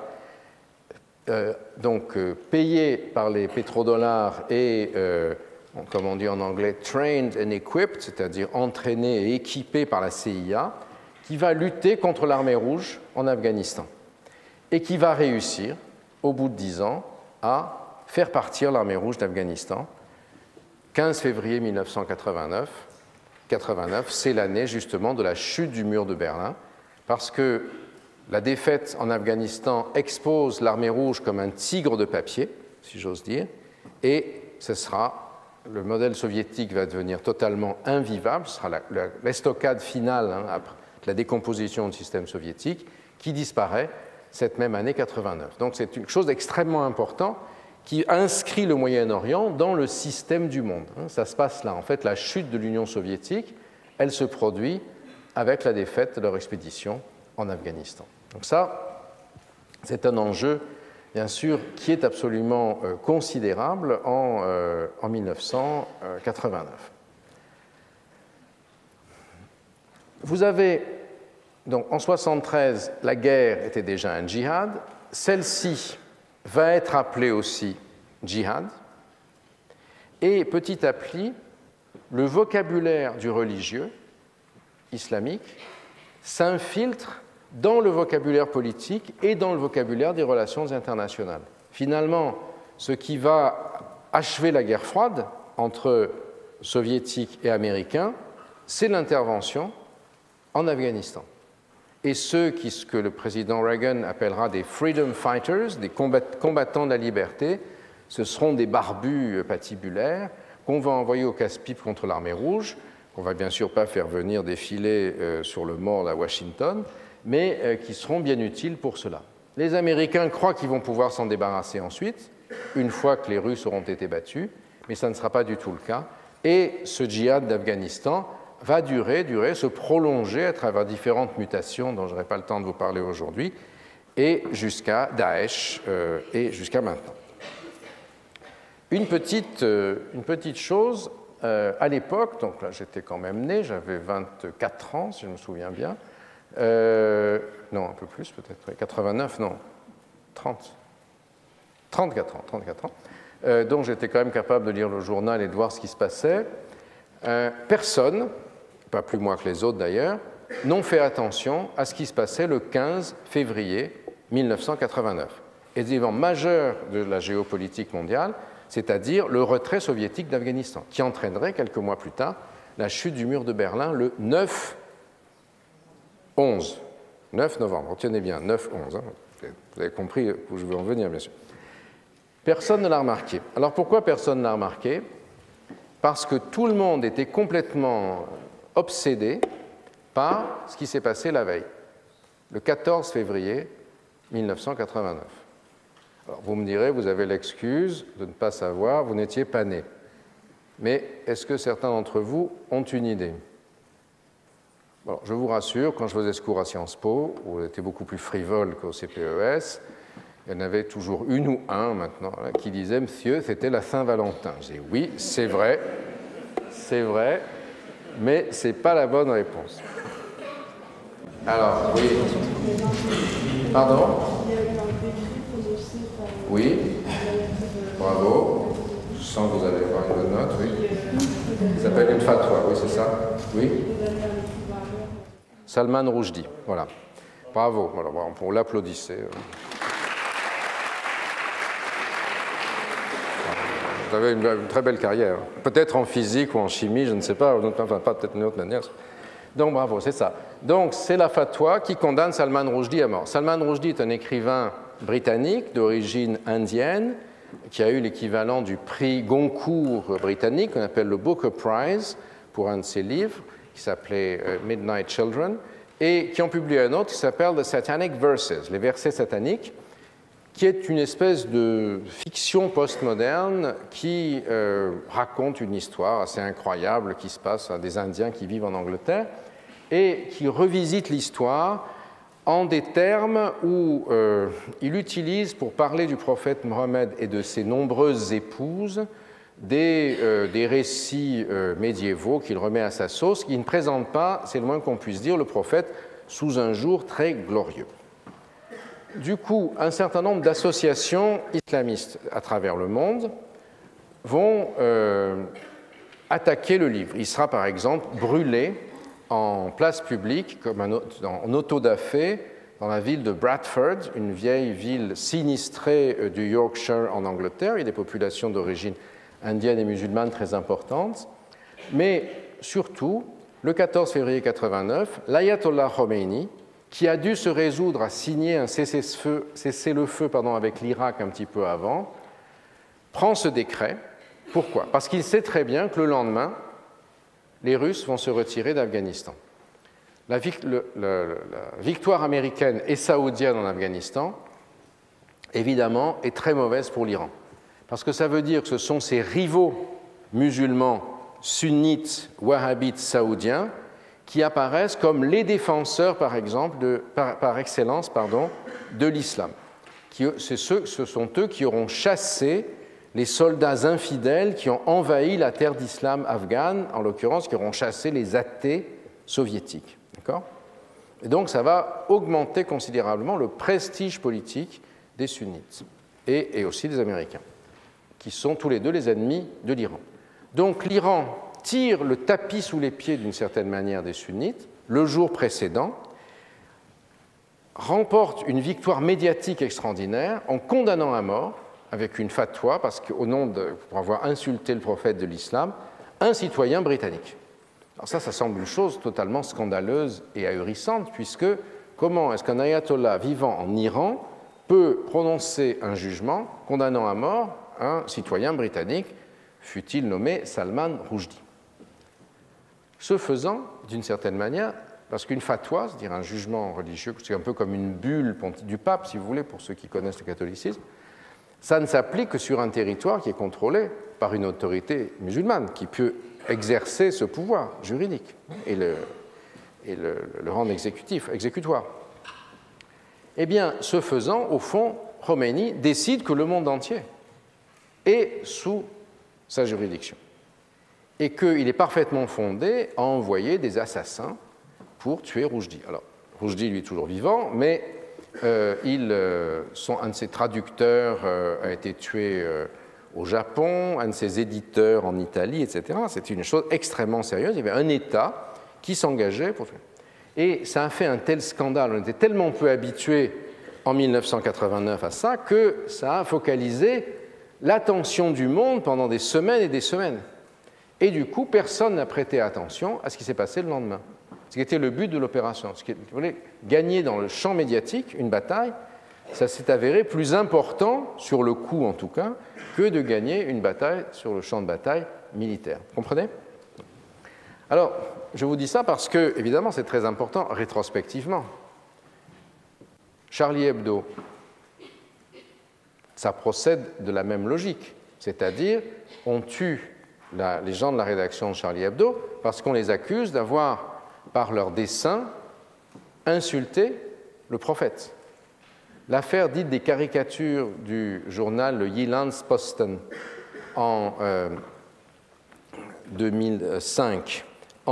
payée par les pétrodollars et, comme on dit en anglais, trained and equipped, c'est-à-dire entraînée et équipée par la CIA, qui va lutter contre l'armée rouge en Afghanistan et qui va réussir, au bout de 10 ans, à faire partir l'armée rouge d'Afghanistan. 15 février 1989, c'est l'année justement de la chute du mur de Berlin, parce que la défaite en Afghanistan expose l'armée rouge comme un tigre de papier, si j'ose dire, et le modèle soviétique va devenir totalement invivable, ce sera l'estocade finale après la décomposition du système soviétique qui disparaît cette même année 89. Donc c'est une chose extrêmement importante qui inscrit le Moyen-Orient dans le système du monde. Ça se passe là. En fait, la chute de l'Union soviétique, elle se produit avec la défaite de leur expédition en Afghanistan. Donc ça, c'est un enjeu, bien sûr, qui est absolument considérable en 1989. Vous avez Donc en 1973, la guerre était déjà un djihad. Celle-ci va être appelée aussi djihad. Et petit à petit, le vocabulaire du religieux islamique s'infiltre dans le vocabulaire politique et dans le vocabulaire des relations internationales. Finalement, ce qui va achever la guerre froide entre soviétiques et américains, c'est l'intervention en Afghanistan. Et ce que le président Reagan appellera des freedom fighters, des combattants de la liberté, ce seront des barbus patibulaires qu'on va envoyer au casse-pipe contre l'armée rouge, qu'on ne va bien sûr pas faire venir défiler sur le Mall à Washington, mais qui seront bien utiles pour cela. Les Américains croient qu'ils vont pouvoir s'en débarrasser ensuite, une fois que les Russes auront été battus, mais ça ne sera pas du tout le cas. Et ce djihad d'Afghanistan va durer, se prolonger à travers différentes mutations dont je n'aurai pas le temps de vous parler aujourd'hui, et jusqu'à Daesh et jusqu'à maintenant. Une petite chose, à l'époque, donc là j'étais quand même né, j'avais 24 ans si je me souviens bien, non un peu plus peut-être, 89, non, 34 ans, donc j'étais quand même capable de lire le journal et de voir ce qui se passait. Personne, pas plus moi que les autres d'ailleurs, n'ont fait attention à ce qui se passait le 15 février 1989, événement majeur de la géopolitique mondiale, c'est-à-dire le retrait soviétique d'Afghanistan, qui entraînerait quelques mois plus tard la chute du mur de Berlin le 9 novembre, retenez bien, 9-11, hein. Vous avez compris où je veux en venir, bien sûr. Personne ne l'a remarqué. Alors pourquoi personne ne l'a remarqué? Parce que tout le monde était complètement obsédé par ce qui s'est passé la veille, le 14 février 1989. Alors vous me direz, vous avez l'excuse de ne pas savoir, vous n'étiez pas né. Mais est-ce que certains d'entre vous ont une idée? Bon, je vous rassure, quand je faisais ce cours à Sciences Po, où on était beaucoup plus frivole qu'au CPES, il y en avait toujours une ou un maintenant là, qui disait « Monsieur, c'était la Saint-Valentin ». Je dis « Oui, c'est vrai, mais ce n'est pas la bonne réponse ». Alors, oui. Pardon? Oui. Bravo. Je sens que vous allez avoir une bonne note, oui. Ça s'appelle une fatwa, oui, c'est ça? Oui. Salman Rushdie, voilà. Bravo, alors, on l'applaudissait. Vous avez une très belle carrière. Peut-être en physique ou en chimie, je ne sais pas, enfin pas peut-être d'une autre manière. Donc bravo, c'est ça. Donc c'est la fatwa qui condamne Salman Rushdie à mort. Salman Rushdie est un écrivain britannique d'origine indienne qui a eu l'équivalent du prix Goncourt britannique, qu'on appelle le Booker Prize, pour un de ses livres, qui s'appelait Midnight Children, et qui en publie un autre qui s'appelle The Satanic Verses, les versets sataniques, qui est une espèce de fiction postmoderne qui raconte une histoire assez incroyable qui se passe à des Indiens qui vivent en Angleterre et qui revisite l'histoire en des termes où il utilise, pour parler du prophète Mohammed et de ses nombreuses épouses, des récits médiévaux qu'il remet à sa sauce, qui ne présentent pas, c'est le moins qu'on puisse dire, le prophète sous un jour très glorieux. Du coup, un certain nombre d'associations islamistes à travers le monde vont attaquer le livre. Il sera par exemple brûlé en place publique, comme en auto-da-fé, dans la ville de Bradford, une vieille ville sinistrée du Yorkshire en Angleterre. Il y a des populations d'origine indienne et musulmane très importantes. Mais surtout, le 14 février 1989, l'ayatollah Khomeini, qui a dû se résoudre à signer un cessez-le-feu avec l'Irak un petit peu avant, prend ce décret. Pourquoi? Parce qu'il sait très bien que le lendemain, les Russes vont se retirer d'Afghanistan. La victoire américaine et saoudienne en Afghanistan, évidemment, est très mauvaise pour l'Iran. Parce que ça veut dire que ce sont ces rivaux musulmans, sunnites, wahhabites, saoudiens, qui apparaissent comme les défenseurs, par exemple, par excellence, de l'islam. Ce sont eux qui auront chassé les soldats infidèles qui ont envahi la terre d'islam afghane, en l'occurrence, qui auront chassé les athées soviétiques. D'accord ? Et donc ça va augmenter considérablement le prestige politique des sunnites et aussi des Américains, qui sont tous les deux les ennemis de l'Iran. Donc l'Iran tire le tapis sous les pieds d'une certaine manière des sunnites le jour précédent, remporte une victoire médiatique extraordinaire en condamnant à mort, avec une fatwa, parce qu'au nom pour avoir insulté le prophète de l'islam, un citoyen britannique. Alors ça semble une chose totalement scandaleuse et ahurissante, puisque comment est-ce qu'un ayatollah vivant en Iran peut prononcer un jugement condamnant à mort un citoyen britannique, fût-il nommé Salman Rushdie? Ce faisant, d'une certaine manière, parce qu'une fatwa, c'est-à-dire un jugement religieux, c'est un peu comme une bulle du pape, si vous voulez, pour ceux qui connaissent le catholicisme, ça ne s'applique que sur un territoire qui est contrôlé par une autorité musulmane, qui peut exercer ce pouvoir juridique et le rendre exécutoire. Eh bien, ce faisant, au fond, Khomeini décide que le monde entier est sous sa juridiction et qu'il est parfaitement fondé à envoyer des assassins pour tuer Rushdie. Alors, Rushdie, lui, est toujours vivant, mais un de ses traducteurs a été tué au Japon, un de ses éditeurs en Italie, etc. C'était une chose extrêmement sérieuse. Il y avait un État qui s'engageait pour tuer. Et ça a fait un tel scandale, on était tellement peu habitués en 1989 à ça, que ça a focalisé l'attention du monde pendant des semaines et des semaines. Et du coup, personne n'a prêté attention à ce qui s'est passé le lendemain. Ce qui était le but de l'opération. Ce qui voulait gagner dans le champ médiatique une bataille, ça s'est avéré plus important, sur le coup en tout cas, que de gagner une bataille sur le champ de bataille militaire. Vous comprenez? Alors, je vous dis ça parce que, évidemment, c'est très important rétrospectivement. Charlie Hebdo, ça procède de la même logique, c'est-à-dire on tue les gens de la rédaction de Charlie Hebdo parce qu'on les accuse d'avoir, par leur dessein, insulté le prophète. L'affaire dite des caricatures du journal le Jyllands-Posten en 2005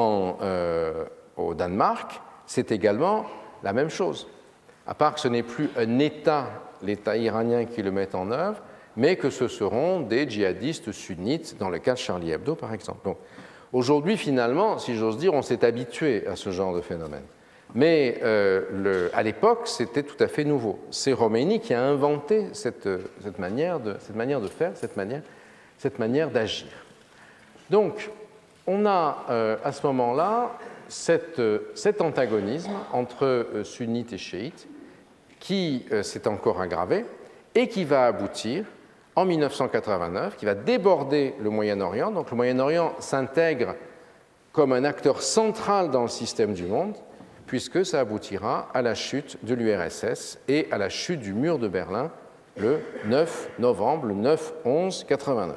au Danemark, c'est également la même chose. À part que ce n'est plus un État, l'État iranien qui le met en œuvre, mais que ce seront des djihadistes sunnites, dans le cas de Charlie Hebdo, par exemple. Donc, aujourd'hui, finalement, si j'ose dire, on s'est habitué à ce genre de phénomène. Mais à l'époque, c'était tout à fait nouveau. C'est Khomeini qui a inventé cette manière de faire, cette manière d'agir. Donc, on a à ce moment-là cet antagonisme entre sunnites et chiites qui s'est encore aggravé et qui va aboutir en 1989, qui va déborder le Moyen-Orient. Donc le Moyen-Orient s'intègre comme un acteur central dans le système du monde, puisque ça aboutira à la chute de l'URSS et à la chute du mur de Berlin le 9 novembre, le 9-11-89.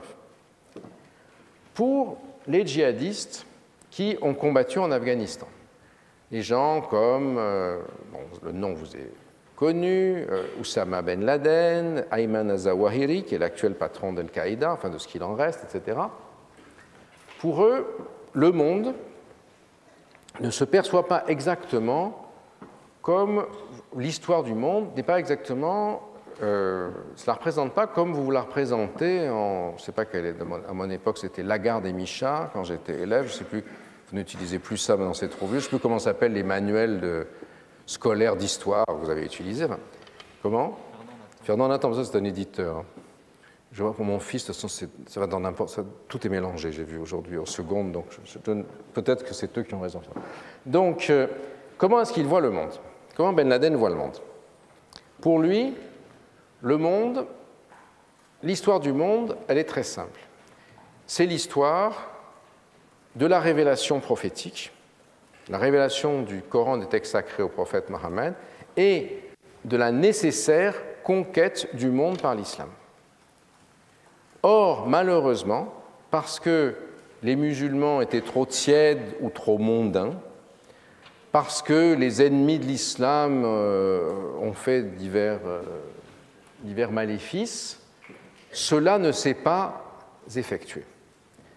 Pour les djihadistes qui ont combattu en Afghanistan, les gens comme, le nom vous est connu, Oussama Ben Laden, Ayman al-Zawahiri, qui est l'actuel patron d'Al-Qaïda, enfin de ce qu'il en reste, etc. Pour eux, le monde ne se perçoit pas exactement comme l'histoire du monde n'est pas exactement, cela ne représente pas comme vous la représentez je ne sais pas quelle est, à mon époque c'était Lagarde et Micha, quand j'étais élève, je ne sais plus, vous n'utilisez plus ça maintenant c'est trop vieux, je ne sais plus comment s'appellent les manuels scolaires d'histoire que vous avez utilisés. Enfin, comment? Fernand Nathan, ça c'est un éditeur. Je vois pour mon fils, de toute façon, ça va dans n'importe, tout est mélangé, j'ai vu aujourd'hui en seconde, donc peut-être que c'est eux qui ont raison. Donc, comment est-ce qu'il voit le monde? Comment Ben Laden voit le monde? Pour lui, le monde, l'histoire du monde, elle est très simple. C'est l'histoire de la révélation prophétique, la révélation du Coran, des textes sacrés au prophète Mohammed, et de la nécessaire conquête du monde par l'islam. Or, malheureusement, parce que les musulmans étaient trop tièdes ou trop mondains, parce que les ennemis de l'islam ont fait divers maléfices, cela ne s'est pas effectué.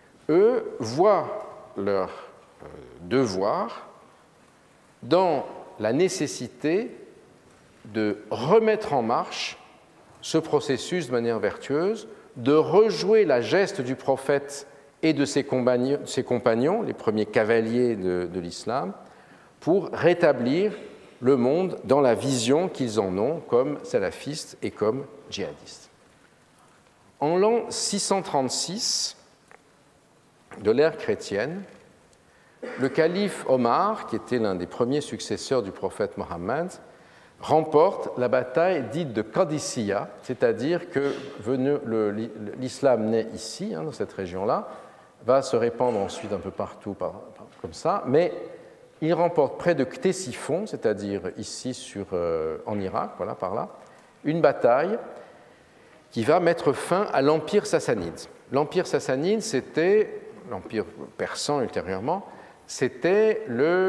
Eux voient leur devoir dans la nécessité de remettre en marche ce processus de manière vertueuse, de rejouer la geste du prophète et de ses compagnons, les premiers cavaliers de l'islam, pour rétablir le monde dans la vision qu'ils en ont comme salafistes et comme djihadistes. En l'an 636 de l'ère chrétienne, le calife Omar, qui était l'un des premiers successeurs du prophète Mohammed, remporte la bataille dite de Qadisiyah, c'est-à-dire que l'islam naît ici, dans cette région-là, va se répandre ensuite un peu partout comme ça, mais il remporte près de Ctésiphon, c'est-à-dire ici en Irak, voilà par là, une bataille qui va mettre fin à l'empire sassanide. L'empire sassanide, c'était l'empire persan ultérieurement, c'était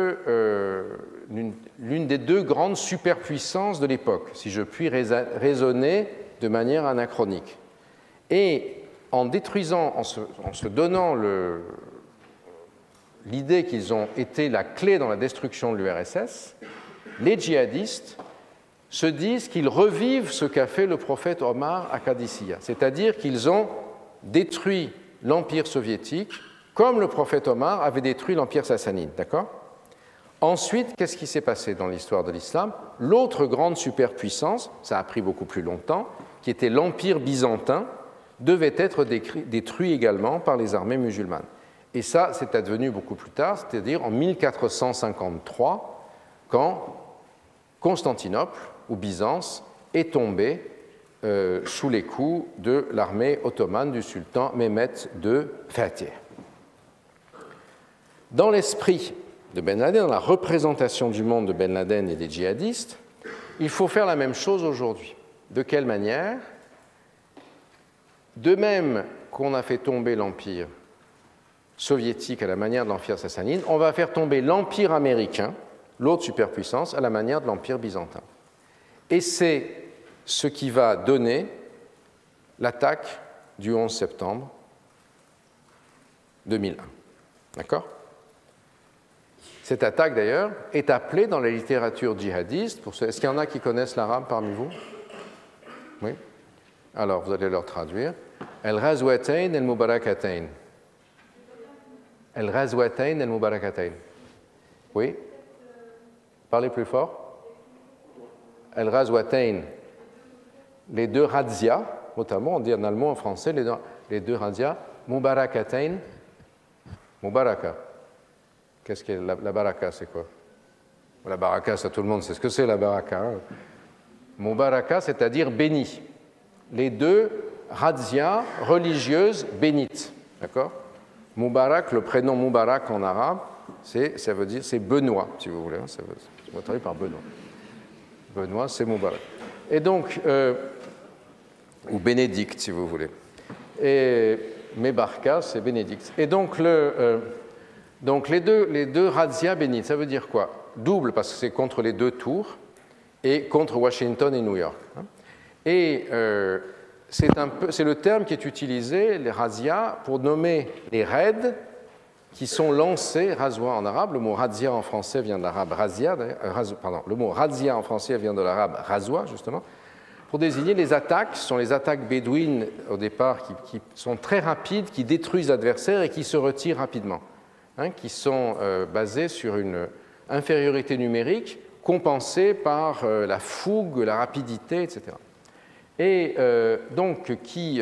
l'une des deux grandes superpuissances de l'époque, si je puis raisonner de manière anachronique. Et en détruisant, en se donnant l'idée qu'ils ont été la clé dans la destruction de l'URSS, les djihadistes se disent qu'ils revivent ce qu'a fait le prophète Omar à Qadisiyah, c'est-à-dire qu'ils ont détruit l'empire soviétique comme le prophète Omar avait détruit l'empire sassanide, d'accord ? Ensuite, qu'est-ce qui s'est passé dans l'histoire de l'islam ? L'autre grande superpuissance, ça a pris beaucoup plus longtemps, qui était l'empire byzantin, devait être détruit également par les armées musulmanes. Et ça, c'est advenu beaucoup plus tard, c'est-à-dire en 1453, quand Constantinople, ou Byzance, est tombée sous les coups de l'armée ottomane du sultan Mehmet II Fatih. Dans l'esprit de Ben Laden, dans la représentation du monde de Ben Laden et des djihadistes, il faut faire la même chose aujourd'hui. De quelle manière ? De même qu'on a fait tomber l'empire soviétique à la manière de l'empire sassanide, on va faire tomber l'empire américain, l'autre superpuissance, à la manière de l'empire byzantin. Et c'est ce qui va donner l'attaque du 11 septembre 2001. D'accord ? Cette attaque, d'ailleurs, est appelée dans la littérature djihadiste. Est-ce qu'il y en a qui connaissent l'arabe parmi vous ? Oui ? Alors, vous allez leur traduire. El-Ghazwatayn el-Mubarakatayn. El-Ghazwatayn el-Mubarakatayn. Oui ? Parlez plus fort. El-Ghazwatayn. Les deux razzias, notamment, on dit en allemand, en français, les deux razzias. Mubarakatayn. Mubaraka. Qu'est-ce que la baraka, c'est quoi ? La baraka, ça tout le monde sait ce que c'est, la baraka. Hein. Mubaraka, c'est-à-dire béni. Les deux razzias religieuses bénites. D'accord ? Mubarak, le prénom Mubarak en arabe, ça veut dire, c'est Benoît, si vous voulez. Hein, ça va traduire par Benoît. Benoît, c'est Mubarak. Et donc, ou Bénédicte, si vous voulez. Et Mebarka, c'est Bénédicte. Et donc, donc les deux razzias bénites, ça veut dire quoi ? Double, parce que c'est contre les deux tours, et contre Washington et New York. Et c'est le terme qui est utilisé, les razzias, pour nommer les raids qui sont lancés, razwa en arabe, le mot razzia en français vient de l'arabe razzia, le mot razzia en français vient de l'arabe razwa, justement, pour désigner les attaques, ce sont les attaques bédouines au départ qui sont très rapides, qui détruisent l'adversaire et qui se retirent rapidement. Qui sont basés sur une infériorité numérique compensée par la fougue, la rapidité, etc. Et donc qui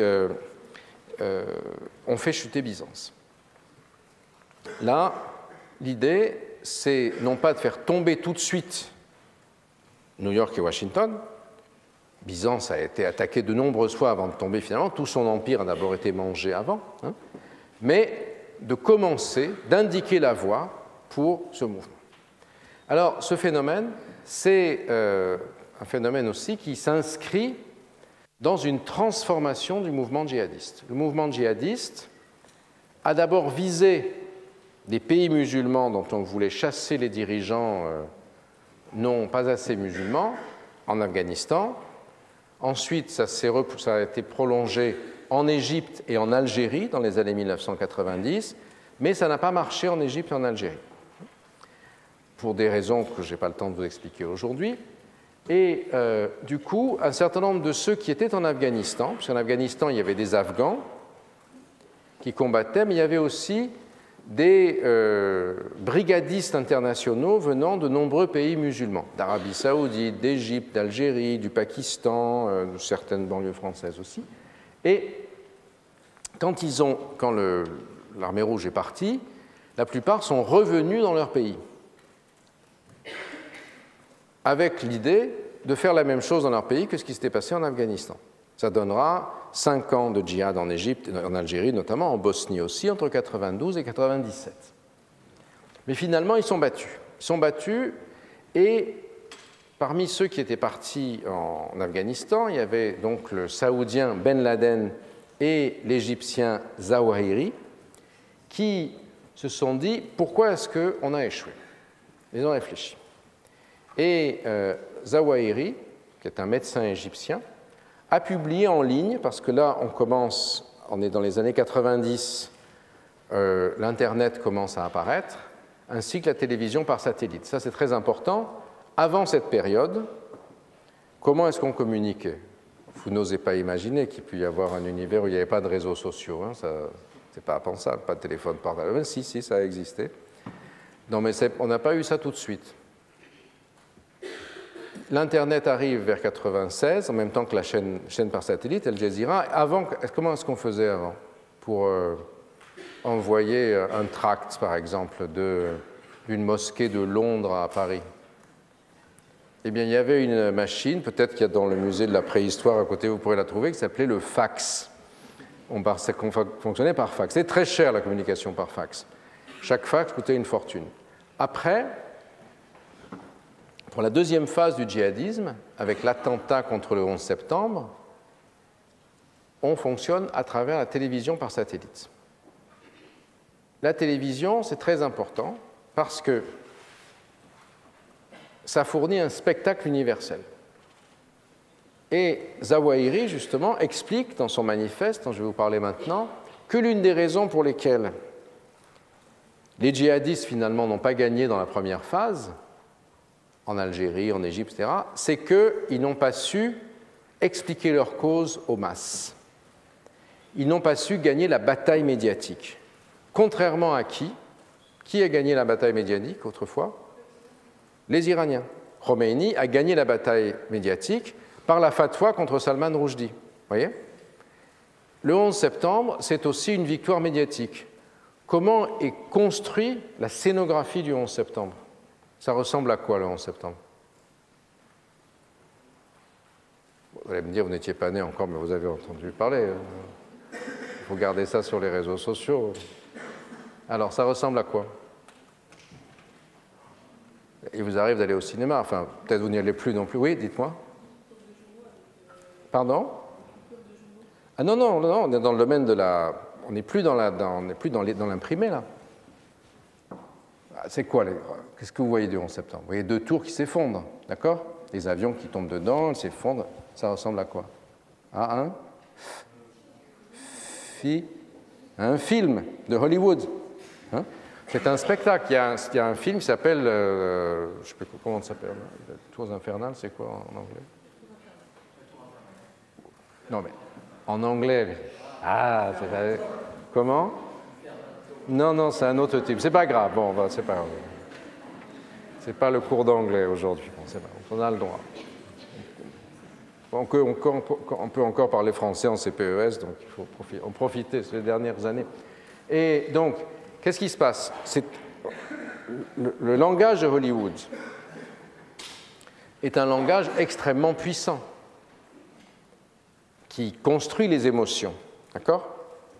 ont fait chuter Byzance. Là, l'idée, c'est non pas de faire tomber tout de suite New York et Washington. Byzance a été attaquée de nombreuses fois avant de tomber finalement. Tout son empire a d'abord été mangé avant. Mais de commencer, d'indiquer la voie pour ce mouvement. Alors, ce phénomène, c'est un phénomène aussi qui s'inscrit dans une transformation du mouvement djihadiste. Le mouvement djihadiste a d'abord visé des pays musulmans dont on voulait chasser les dirigeants non pas assez musulmans, en Afghanistan. Ensuite, ça a été prolongé en Égypte et en Algérie dans les années 1990, mais ça n'a pas marché en Égypte et en Algérie. pour des raisons que je n'ai pas le temps de vous expliquer aujourd'hui. Et du coup, un certain nombre de ceux qui étaient en Afghanistan, parce qu'en Afghanistan, il y avait des Afghans qui combattaient, mais il y avait aussi des brigadistes internationaux venant de nombreux pays musulmans, d'Arabie saoudite, d'Égypte, d'Algérie, du Pakistan, de certaines banlieues françaises aussi. Et quand l'armée rouge est partie, la plupart sont revenus dans leur pays, avec l'idée de faire la même chose dans leur pays que ce qui s'était passé en Afghanistan. Ça donnera 5 ans de djihad en Égypte, en Algérie notamment, en Bosnie aussi, entre 92 et 97. Mais finalement, ils sont battus. Ils sont battus et parmi ceux qui étaient partis en Afghanistan, il y avait donc le Saoudien Ben Laden et l'Égyptien Zawahiri qui se sont dit « Pourquoi est-ce qu'on a échoué ?» Ils ont réfléchi. Et Zawahiri, qui est un médecin égyptien, a publié en ligne, parce que là, on est dans les années 90, l'Internet commence à apparaître, ainsi que la télévision par satellite. Ça, c'est très important. Avant cette période, comment est-ce qu'on communiquait? Vous n'osez pas imaginer qu'il puisse y avoir un univers où il n'y avait pas de réseaux sociaux. Hein, ça, c'est pas pensable, pas de téléphone portable. Si, ça a existé. Non, mais on n'a pas eu ça tout de suite. L'Internet arrive vers 1996, en même temps que la chaîne par satellite, Al Jazeera. Comment est-ce qu'on faisait avant pour envoyer un tract, par exemple, d'une mosquée de Londres à Paris? Eh bien, il y avait une machine, peut-être qu'il y a dans le musée de la préhistoire à côté, vous pourrez la trouver, qui s'appelait le fax. Ça fonctionnait par fax. C'est très cher, la communication par fax. Chaque fax coûtait une fortune. Après, pour la deuxième phase du djihadisme, avec l'attentat contre le 11 septembre, on fonctionne à travers la télévision par satellite. La télévision, c'est très important parce que ça fournit un spectacle universel. Et Zawahiri, justement, explique dans son manifeste, dont je vais vous parler maintenant, que l'une des raisons pour lesquelles les djihadistes, finalement, n'ont pas gagné dans la première phase, en Algérie, en Égypte, etc., c'est qu'ils n'ont pas su expliquer leur cause aux masses. Ils n'ont pas su gagner la bataille médiatique. Contrairement à qui a gagné la bataille médiatique autrefois? Les Iraniens. Khomeini a gagné la bataille médiatique par la fatwa contre Salman Rushdie. Vous voyez? Le 11 septembre, c'est aussi une victoire médiatique. Comment est construite la scénographie du 11 septembre? Ça ressemble à quoi le 11 septembre? Vous allez me dire, vous n'étiez pas né encore, mais vous avez entendu parler. Vous regardez ça sur les réseaux sociaux. Alors, ça ressemble à quoi? Il vous arrive d'aller au cinéma, enfin, peut-être vous n'y allez plus non plus. Oui, dites-moi. Pardon? Ah non, on est dans le domaine de la... On n'est plus dans l'imprimé, là. C'est quoi? Qu'est-ce que vous voyez du 11 septembre? Vous voyez 2 tours qui s'effondrent, d'accord? Les avions qui tombent dedans, ils s'effondrent. Ça ressemble à quoi? À un film de Hollywood. Hein? C'est un spectacle. Il y a un film qui s'appelle... je ne sais pas comment ça s'appelle. Tours infernales, c'est quoi en anglais? Non, mais en anglais... Ah, c'est pas... Comment? Non, c'est un autre type. C'est pas grave. Bon, c'est pas grave. C'est pas le cours d'anglais aujourd'hui. Bon, c'est pas... On a le droit. On peut encore parler français en CPES, donc il faut en profiter ces dernières années. Et donc, qu'est-ce qui se passe? Le langage de Hollywood est un langage extrêmement puissant qui construit les émotions. D'accord?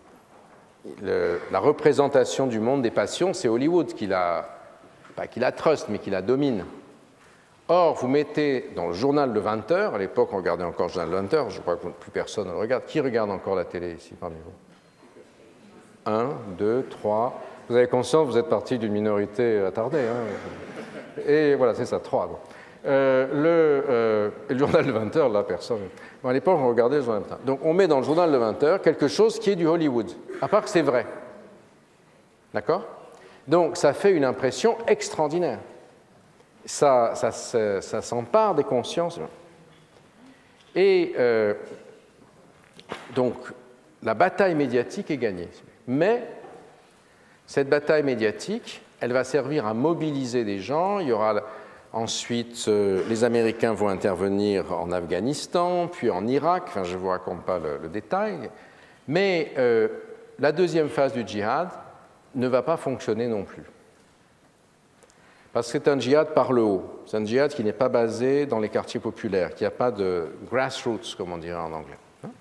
La représentation du monde des passions, c'est Hollywood pas qui la truste, mais qui la domine. Or, vous mettez dans le journal de 20 heures, à l'époque on regardait encore le journal de 20 heures, je crois que plus personne ne le regarde. Qui regarde encore la télé ici parmi vous? 1, 2, 3. Vous avez conscience, vous êtes partie d'une minorité attardée. Hein. Et voilà, c'est ça, 3. Donc. Le journal de 20 heures, là, personne. Bon, à l'époque, on regardait le journal de 20 heures. Donc, on met dans le journal de 20 heures quelque chose qui est du Hollywood, à part que c'est vrai. D'accord? Donc, ça fait une impression extraordinaire. ça s'empare des consciences. Et donc, la bataille médiatique est gagnée. Mais cette bataille médiatique, elle va servir à mobiliser des gens. Il y aura ensuite, les Américains vont intervenir en Afghanistan, puis en Irak. Enfin, je ne vous raconte pas le détail. Mais la deuxième phase du djihad ne va pas fonctionner non plus. Parce que c'est un djihad par le haut. C'est un djihad qui n'est pas basé dans les quartiers populaires, qui n'a pas de grassroots, comme on dirait en anglais.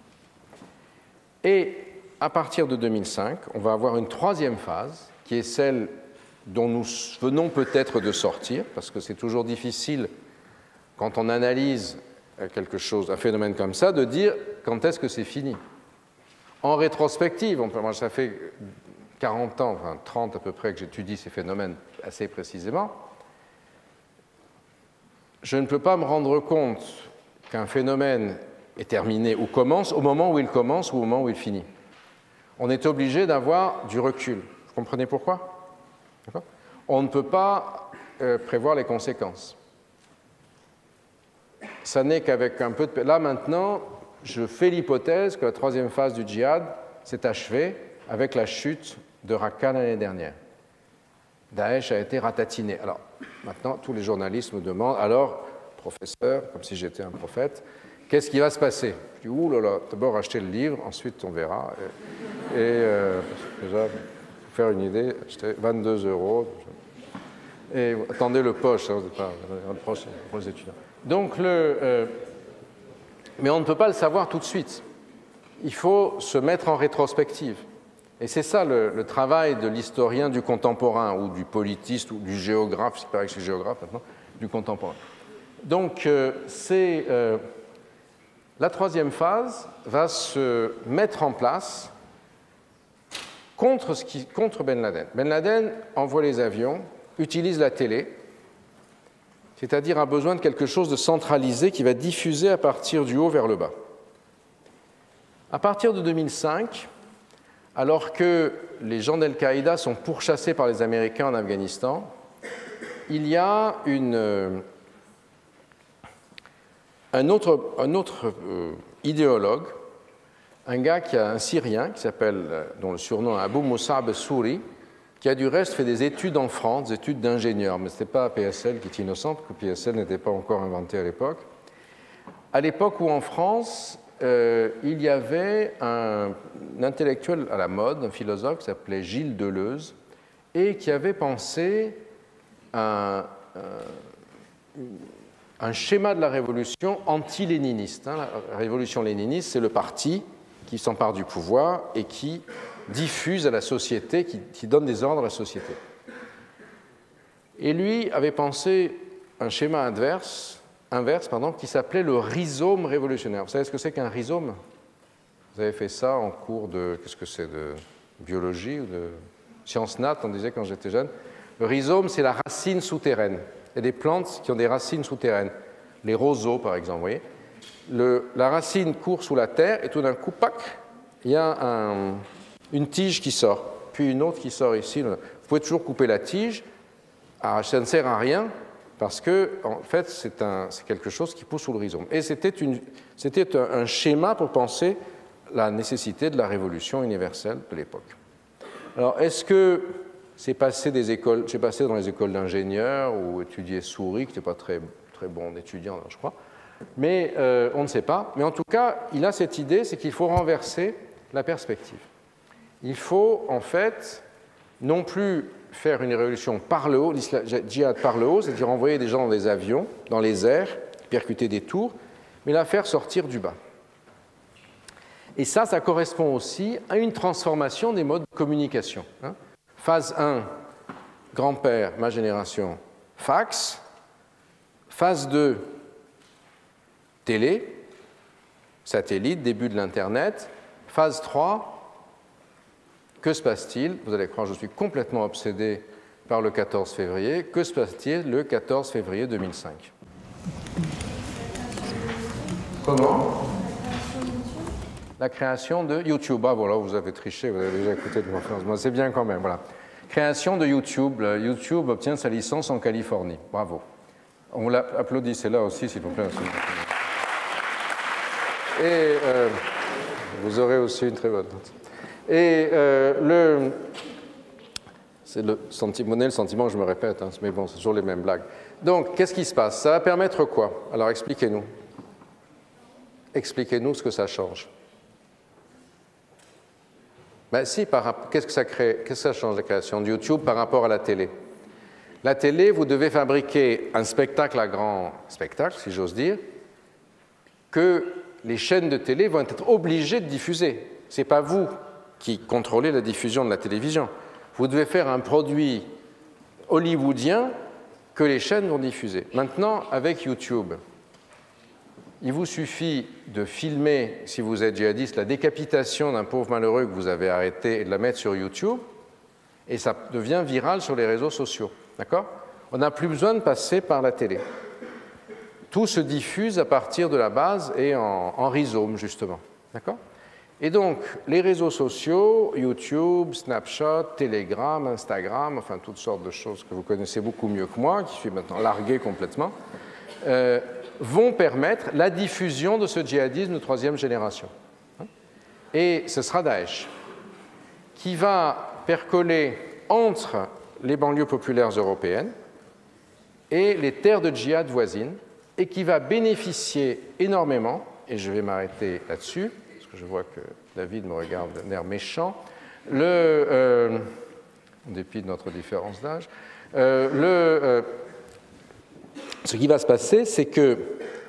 Et à partir de 2005, on va avoir une troisième phase, qui est celle dont nous venons peut-être de sortir, parce que c'est toujours difficile, quand on analyse quelque chose, un phénomène comme ça, de dire quand est-ce que c'est fini. En rétrospective, moi ça fait 40 ans, enfin 30 à peu près que j'étudie ces phénomènes assez précisément, je ne peux pas me rendre compte qu'un phénomène est terminé ou commence au moment où il commence ou au moment où il finit. On est obligé d'avoir du recul. Vous comprenez pourquoi? On ne peut pas prévoir les conséquences. Ça n'est qu'avec un peu de... Là maintenant, je fais l'hypothèse que la troisième phase du djihad s'est achevée avec la chute de Raqqa l'année dernière. Daesh a été ratatiné. Alors, maintenant, tous les journalistes me demandent, alors, professeur, comme si j'étais un prophète, qu'est-ce qui va se passer? Je dis, ouh là là, d'abord achetez le livre, ensuite on verra. Et déjà, pour faire une idée, acheter 22 €. Et attendez le poche, hein, c'est pas proche pour les étudiants. Donc, mais on ne peut pas le savoir tout de suite. Il faut se mettre en rétrospective. Et c'est ça le travail de l'historien du contemporain, ou du politiste, ou du géographe, c'est pareil que je suis géographe maintenant, du contemporain. Donc, la troisième phase va se mettre en place contre Ben Laden. Ben Laden envoie les avions, utilise la télé, c'est-à-dire a besoin de quelque chose de centralisé qui va diffuser à partir du haut vers le bas. À partir de 2005, alors que les gens d'Al-Qaïda sont pourchassés par les Américains en Afghanistan, il y a un autre idéologue, un Syrien dont le surnom est Abu Musab Souri, qui a du reste fait des études en France, des études d'ingénieur, mais ce n'était pas PSL qui est innocent, parce que PSL n'était pas encore inventé à l'époque. À l'époque où en France, il y avait un intellectuel à la mode, un philosophe qui s'appelait Gilles Deleuze, et qui avait pensé un schéma de la révolution anti-léniniste. La révolution léniniste, c'est le parti qui s'empare du pouvoir et qui diffuse à la société, qui donne des ordres à la société. Et lui avait pensé un schéma inverse, qui s'appelait le rhizome révolutionnaire. Vous savez ce que c'est qu'un rhizome? Vous avez fait ça en cours de, qu'est-ce que c'est, de biologie ou de sciences nat, on disait quand j'étais jeune. Le rhizome, c'est la racine souterraine. Il y a des plantes qui ont des racines souterraines. Les roseaux, par exemple, vous voyez. La racine court sous la terre et tout d'un coup, pac, il y a une tige qui sort, puis une autre qui sort ici. Vous pouvez toujours couper la tige. Alors, ça ne sert à rien parce que, en fait, c'est quelque chose qui pousse sous le rhizome. Et c'était un schéma pour penser la nécessité de la révolution universelle de l'époque. Alors, est-ce que j'ai passé dans les écoles d'ingénieurs ou étudié Souris, qui n'était pas très, très bon étudiant, je crois, mais on ne sait pas. Mais en tout cas, il a cette idée, c'est qu'il faut renverser la perspective. Il faut, en fait, non plus faire une révolution par le haut, djihad par le haut, c'est-à-dire envoyer des gens dans des avions, dans les airs, percuter des tours, mais la faire sortir du bas. Et ça correspond aussi à une transformation des modes de communication. Phase 1, grand-père, ma génération, fax. Phase 2, télé, satellite, début de l'Internet. Phase 3, que se passe-t-il? Vous allez croire, je suis complètement obsédé par le 14 février. Que se passe-t-il le 14 février 2005? Comment? La création de YouTube. Ah voilà, vous avez triché, vous avez déjà écouté de conférence. Moi, c'est bien quand même, voilà. Création de YouTube. YouTube obtient sa licence en Californie. Bravo. On l'applaudissez là aussi, s'il vous plaît. Et vous aurez aussi une très bonne note. Et c'est le sentiment, je me répète, hein, mais bon, c'est toujours les mêmes blagues. Donc, qu'est-ce qui se passe? Ça va permettre quoi? Alors, expliquez-nous. Expliquez-nous ce que ça change. Ben, qu'est-ce que ça crée? Qu'est-ce que ça change la création de YouTube par rapport à la télé? La télé, vous devez fabriquer un spectacle à grand spectacle, si j'ose dire, que les chaînes de télé vont être obligées de diffuser. Ce n'est pas vous qui contrôlez la diffusion de la télévision. Vous devez faire un produit hollywoodien que les chaînes vont diffuser. Maintenant, avec YouTube, il vous suffit de filmer, si vous êtes djihadiste, la décapitation d'un pauvre malheureux que vous avez arrêté et de la mettre sur YouTube, et ça devient viral sur les réseaux sociaux. D'accord? On n'a plus besoin de passer par la télé. Tout se diffuse à partir de la base et en rhizome, justement. D'accord? Et donc, les réseaux sociaux, YouTube, Snapchat, Telegram, Instagram, enfin toutes sortes de choses que vous connaissez beaucoup mieux que moi, qui suis maintenant largué complètement, vont permettre la diffusion de ce djihadisme de troisième génération. Et ce sera Daesh, qui va percoler entre les banlieues populaires européennes et les terres de djihad voisines, et qui va bénéficier énormément, et je vais m'arrêter là-dessus, parce que je vois que David me regarde d'un air méchant, en dépit de notre différence d'âge, ce qui va se passer, c'est que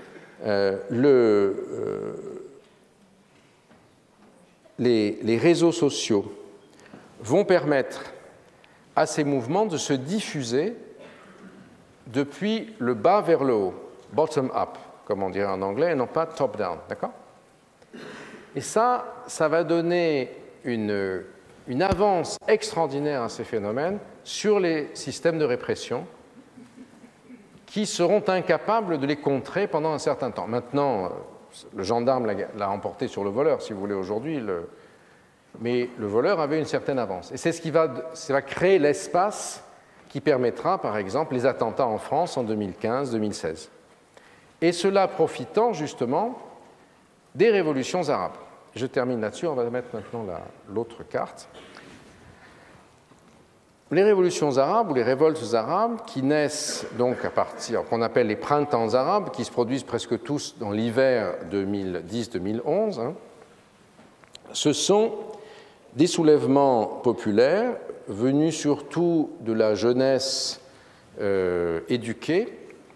les réseaux sociaux vont permettre à ces mouvements de se diffuser depuis le bas vers le haut, bottom-up, comme on dirait en anglais, et non pas top-down, d'accord? Et ça va donner une avance extraordinaire à ces phénomènes sur les systèmes de répression qui seront incapables de les contrer pendant un certain temps. Maintenant, le gendarme l'a emporté sur le voleur, si vous voulez, aujourd'hui, mais le voleur avait une certaine avance. Et c'est ce qui va créer l'espace qui permettra, par exemple, les attentats en France en 2015-2016. Et cela profitant, justement, des révolutions arabes. Je termine là-dessus, on va mettre maintenant l'autre carte. Les révolutions arabes ou les révoltes arabes qui naissent donc à partir, qu'on appelle les printemps arabes, qui se produisent presque tous dans l'hiver 2010-2011, hein, ce sont des soulèvements populaires venus surtout de la jeunesse éduquée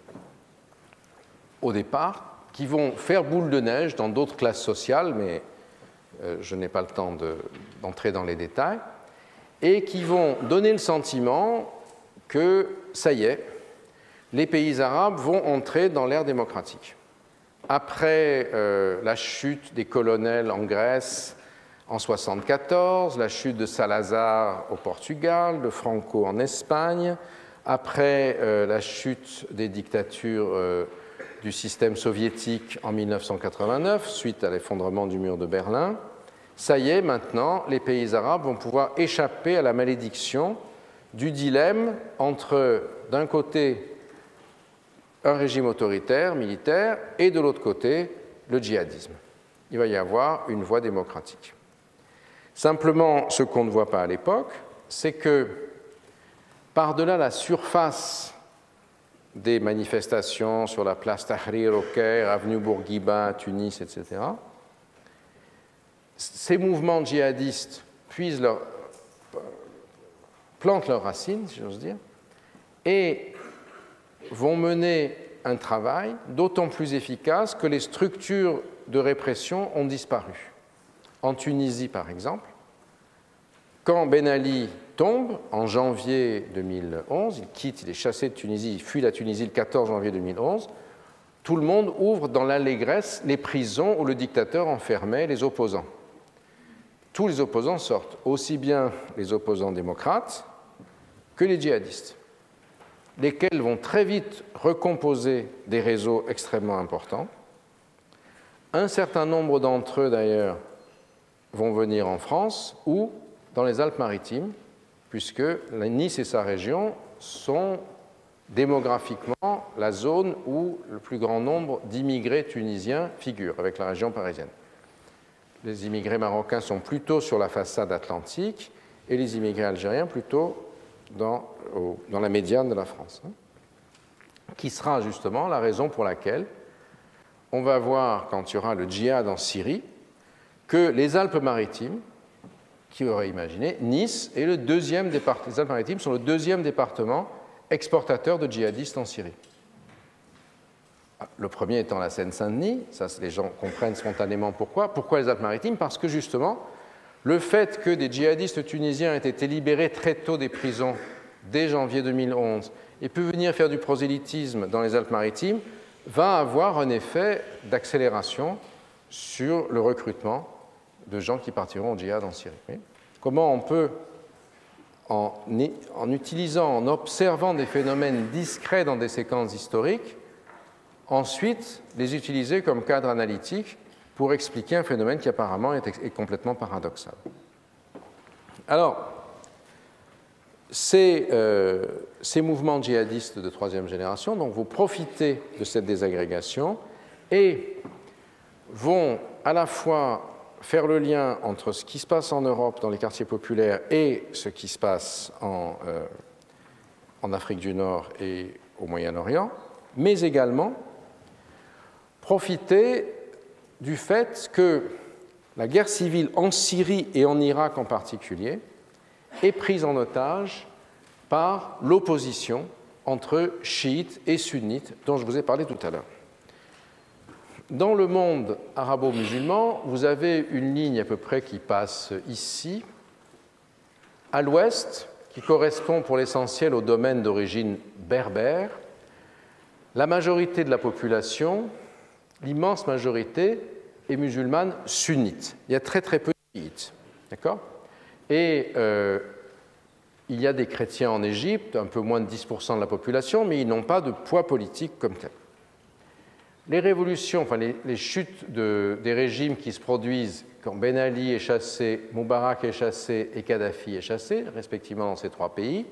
au départ, qui vont faire boule de neige dans d'autres classes sociales, mais je n'ai pas le temps d'entrer dans les détails, et qui vont donner le sentiment que, ça y est, les pays arabes vont entrer dans l'ère démocratique. Après la chute des colonels en Grèce en 1974, la chute de Salazar au Portugal, de Franco en Espagne, après la chute des dictatures du système soviétique en 1989, suite à l'effondrement du mur de Berlin, ça y est, maintenant, les pays arabes vont pouvoir échapper à la malédiction du dilemme entre, d'un côté, un régime autoritaire, militaire, et de l'autre côté, le djihadisme. Il va y avoir une voie démocratique. Simplement, ce qu'on ne voit pas à l'époque, c'est que, par-delà la surface des manifestations sur la place Tahrir au Caire, avenue Bourguiba à Tunis, etc., ces mouvements djihadistes plantent leurs racines, si j'ose dire, et vont mener un travail d'autant plus efficace que les structures de répression ont disparu. En Tunisie, par exemple, quand Ben Ali tombe en janvier 2011, il est chassé de Tunisie, il fuit la Tunisie le 14 janvier 2011, tout le monde ouvre dans l'allégresse les prisons où le dictateur enfermait les opposants. Tous les opposants sortent, aussi bien les opposants démocrates que les djihadistes, lesquels vont très vite recomposer des réseaux extrêmement importants. Un certain nombre d'entre eux, d'ailleurs, vont venir en France ou dans les Alpes-Maritimes, puisque Nice et sa région sont démographiquement la zone où le plus grand nombre d'immigrés tunisiens figure, avec la région parisienne. Les immigrés marocains sont plutôt sur la façade atlantique et les immigrés algériens plutôt dans la médiane de la France, qui sera justement la raison pour laquelle on va voir, quand il y aura le djihad en Syrie, que les Alpes-Maritimes, qui auraient imaginé, Nice est le deuxième département, les Alpes-Maritimes sont le deuxième département exportateur de djihadistes en Syrie. Le premier étant la Seine-Saint-Denis, ça les gens comprennent spontanément pourquoi. Pourquoi les Alpes-Maritimes? Parce que justement, le fait que des djihadistes tunisiens aient été libérés très tôt des prisons, dès janvier 2011, et pu venir faire du prosélytisme dans les Alpes-Maritimes, va avoir un effet d'accélération sur le recrutement de gens qui partiront au djihad en Syrie. Comment on peut, en utilisant, en observant des phénomènes discrets dans des séquences historiques, ensuite les utiliser comme cadre analytique pour expliquer un phénomène qui apparemment est complètement paradoxal. Alors, ces mouvements djihadistes de troisième génération, donc vous profitez de cette désagrégation et vont à la fois faire le lien entre ce qui se passe en Europe dans les quartiers populaires et ce qui se passe en Afrique du Nord et au Moyen-Orient, mais également profiter du fait que la guerre civile en Syrie et en Irak en particulier est prise en otage par l'opposition entre chiites et sunnites dont je vous ai parlé tout à l'heure. Dans le monde arabo-musulman, vous avez une ligne à peu près qui passe ici, à l'ouest, qui correspond pour l'essentiel au domaine d'origine berbère. La majorité de la population, l'immense majorité, est musulmane sunnite. Il y a très très peu de chiites. D'accord ? Et il y a des chrétiens en Égypte, un peu moins de 10% de la population, mais ils n'ont pas de poids politique comme tel. Les révolutions, enfin les chutes des régimes qui se produisent quand Ben Ali est chassé, Moubarak est chassé et Kadhafi est chassé, respectivement dans ces trois pays,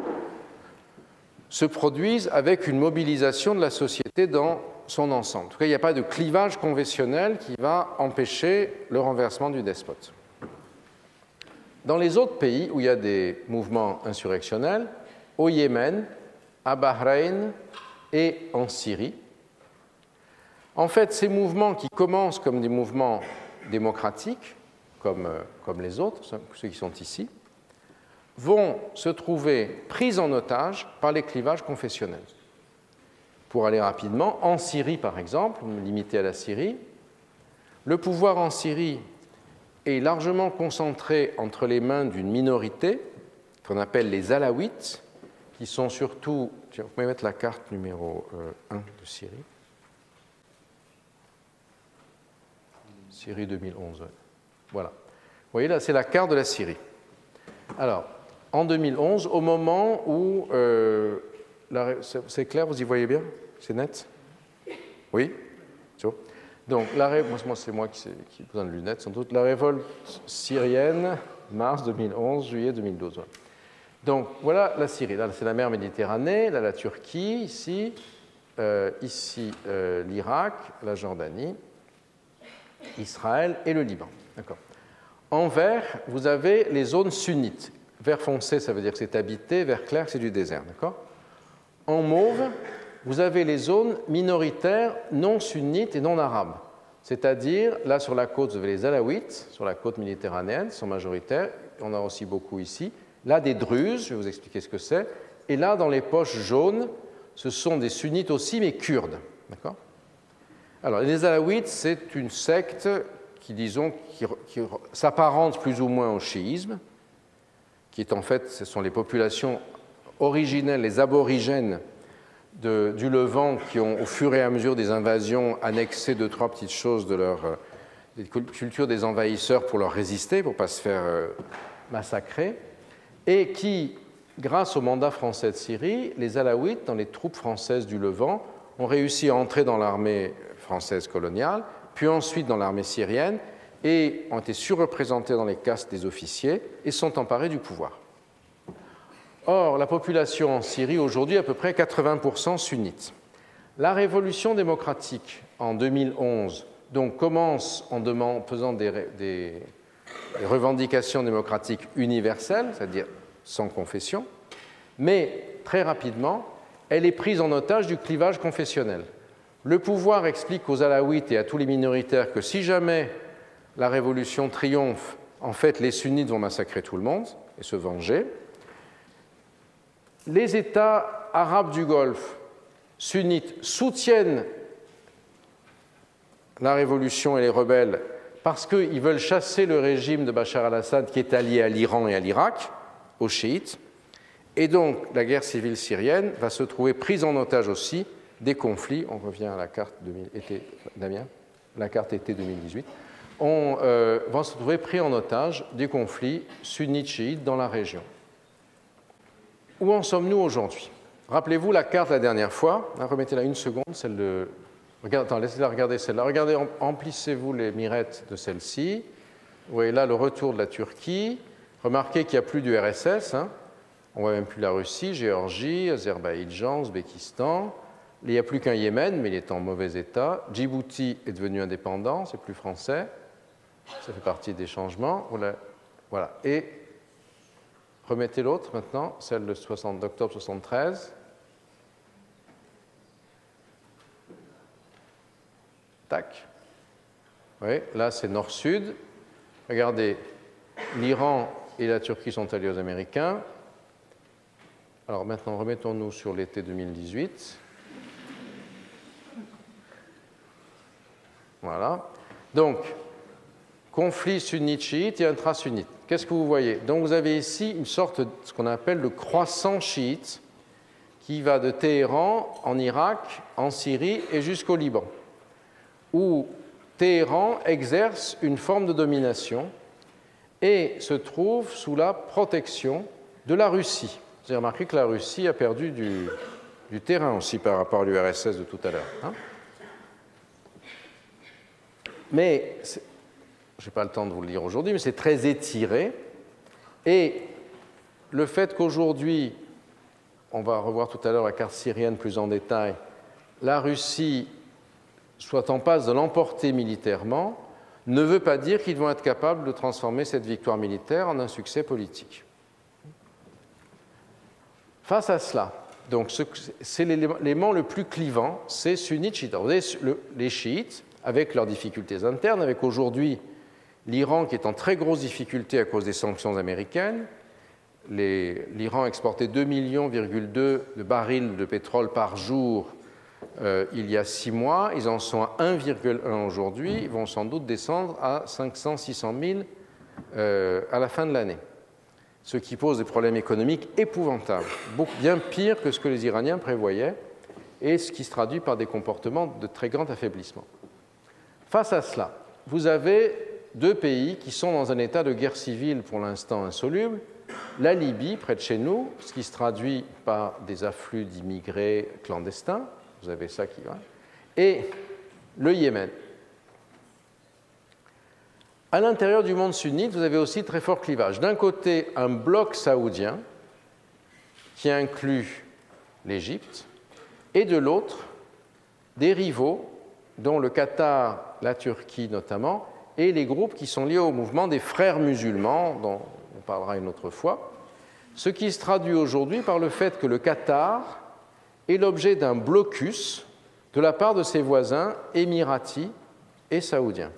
se produisent avec une mobilisation de la société dans son ensemble. En tout cas, il n'y a pas de clivage conventionnel qui va empêcher le renversement du despote. Dans les autres pays où il y a des mouvements insurrectionnels, au Yémen, à Bahreïn et en Syrie, en fait, ces mouvements qui commencent comme des mouvements démocratiques, comme les autres, ceux qui sont ici, vont se trouver pris en otage par les clivages confessionnels. Pour aller rapidement, en Syrie par exemple, limité à la Syrie, le pouvoir en Syrie est largement concentré entre les mains d'une minorité qu'on appelle les Alaouites, qui sont surtout... Vous pouvez mettre la carte numéro 1 de Syrie. Syrie 2011, ouais. Voilà. Vous voyez là, c'est la carte de la Syrie. Alors, en 2011, au moment où... c'est clair, vous y voyez bien? C'est net? Oui? Donc, moi c'est moi qui ai besoin de lunettes, sans doute. La révolte syrienne, mars 2011, juillet 2012. Ouais. Donc, voilà la Syrie. Là, c'est la mer Méditerranée, là, la Turquie, ici, l'Irak, la Jordanie, Israël et le Liban. D'accord. En vert, vous avez les zones sunnites. Vert foncé, ça veut dire que c'est habité. Vert clair, c'est du désert. D'accord. En mauve, vous avez les zones minoritaires non sunnites et non arabes. C'est-à-dire, là sur la côte, vous avez les Alaouites, sur la côte méditerranéenne, ils sont majoritaires. On a aussi beaucoup ici. Là, des Druzes, je vais vous expliquer ce que c'est. Et là, dans les poches jaunes, ce sont des sunnites aussi, mais kurdes. D'accord. Alors, les Alaouites, c'est une secte qui s'apparente plus ou moins au chiisme, qui est en fait, ce sont les populations originelles, les aborigènes du Levant, qui ont, au fur et à mesure des invasions, annexé 2-3 petites choses de des cultures des envahisseurs pour leur résister, pour ne pas se faire massacrer, et qui, grâce au mandat français de Syrie, les Alaouites, dans les troupes françaises du Levant, ont réussi à entrer dans l'armée française coloniale, puis ensuite dans l'armée syrienne, et ont été surreprésentés dans les castes des officiers et sont emparés du pouvoir. Or, la population en Syrie aujourd'hui est à peu près 80% sunnite. La révolution démocratique en 2011 donc, commence en faisant des revendications démocratiques universelles, c'est-à-dire sans confession, mais très rapidement, elle est prise en otage du clivage confessionnel. Le pouvoir explique aux alaouites et à tous les minoritaires que si jamais la révolution triomphe, en fait, les sunnites vont massacrer tout le monde et se venger. Les États arabes du Golfe sunnites soutiennent la révolution et les rebelles parce qu'ils veulent chasser le régime de Bachar al-Assad qui est allié à l'Iran et à l'Irak, aux chiites. Et donc, la guerre civile syrienne va se trouver prise en otage aussi des conflits. On revient à la carte Damien, la carte été 2018. On va se trouver pris en otage des conflits sunnites-chiites dans la région. Où en sommes-nous aujourd'hui? Rappelez-vous la carte la dernière fois. Remettez-la une seconde, celle de... Attends, laissez-la regarder celle-là. Regardez, emplissez-vous les mirettes de celle-ci. Vous voyez là le retour de la Turquie. Remarquez qu'il n'y a plus du RSS. On ne voit même plus la Russie, Géorgie, Azerbaïdjan, Ouzbékistan. Il n'y a plus qu'un Yémen, mais il est en mauvais état. Djibouti est devenu indépendant, c'est plus français. Ça fait partie des changements. Voilà. Et remettez l'autre maintenant, celle d'octobre 73. Tac. Oui, là c'est nord-sud. Regardez, l'Iran et la Turquie sont alliés aux Américains. Alors maintenant, remettons-nous sur l'été 2018. Voilà. Donc, conflit sunnite-chiite et intra-sunnite. Qu'est-ce que vous voyez? Donc, vous avez ici une sorte de ce qu'on appelle le croissant chiite qui va de Téhéran en Irak, en Syrie et jusqu'au Liban, où Téhéran exerce une forme de domination et se trouve sous la protection de la Russie. Vous avez remarqué que la Russie a perdu du terrain aussi par rapport à l'URSS de tout à l'heure. Mais, je n'ai pas le temps de vous le dire aujourd'hui, mais c'est très étiré. Et le fait qu'aujourd'hui, on va revoir tout à l'heure la carte syrienne plus en détail, la Russie soit en passe de l'emporter militairement, ne veut pas dire qu'ils vont être capables de transformer cette victoire militaire en un succès politique. Face à cela, donc c'est l'élément le plus clivant, c'est sunnite-chiite. Vous avez les chiites, avec leurs difficultés internes, avec aujourd'hui l'Iran qui est en très grosse difficulté à cause des sanctions américaines. L'Iran exportait 2,2 millions de barils de pétrole par jour il y a 6 mois. Ils en sont à 1,1 aujourd'hui. Ils vont sans doute descendre à 500-600 000 à la fin de l'année. Ce qui pose des problèmes économiques épouvantables, bien pire que ce que les Iraniens prévoyaient, et ce qui se traduit par des comportements de très grand affaiblissement. Face à cela, vous avez 2 pays qui sont dans un état de guerre civile pour l'instant insoluble. La Libye, près de chez nous, ce qui se traduit par des afflux d'immigrés clandestins, vous avez ça qui va, et le Yémen. À l'intérieur du monde sunnite, vous avez aussi très fort clivage. D'un côté, un bloc saoudien qui inclut l'Égypte, et de l'autre, des rivaux, dont le Qatar, la Turquie notamment, et les groupes qui sont liés au mouvement des frères musulmans, dont on parlera une autre fois, ce qui se traduit aujourd'hui par le fait que le Qatar est l'objet d'un blocus de la part de ses voisins émiratis et saoudiens.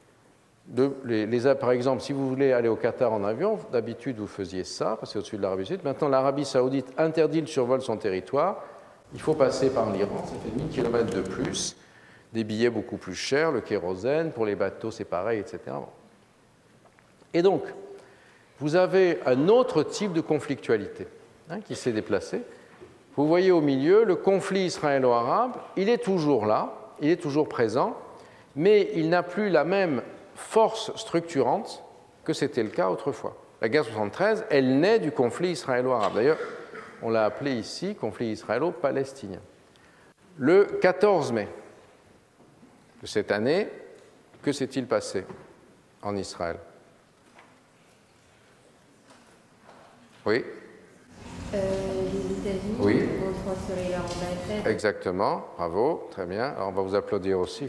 Par exemple, si vous voulez aller au Qatar en avion, d'habitude vous faisiez ça, passer au-dessus de l'Arabie saoudite. Maintenant, l'Arabie saoudite interdit le survol de son territoire. Il faut passer par l'Iran, ça fait 1000 km de plus, des billets beaucoup plus chers, le kérosène, pour les bateaux c'est pareil, etc. Et donc, vous avez un autre type de conflictualité qui s'est déplacé. Vous voyez au milieu le conflit israélo-arabe, il est toujours là, il est toujours présent, mais il n'a plus la même force structurante que c'était le cas autrefois. La guerre 73, elle naît du conflit israélo-arabe. D'ailleurs, on l'a appelé ici conflit israélo-palestinien. Le 14 mai de cette année, que s'est-il passé en Israël? Oui. Les États-Unis Oui. vont transférer leur ambassade. Exactement, bravo, très bien. Alors, on va vous applaudir aussi.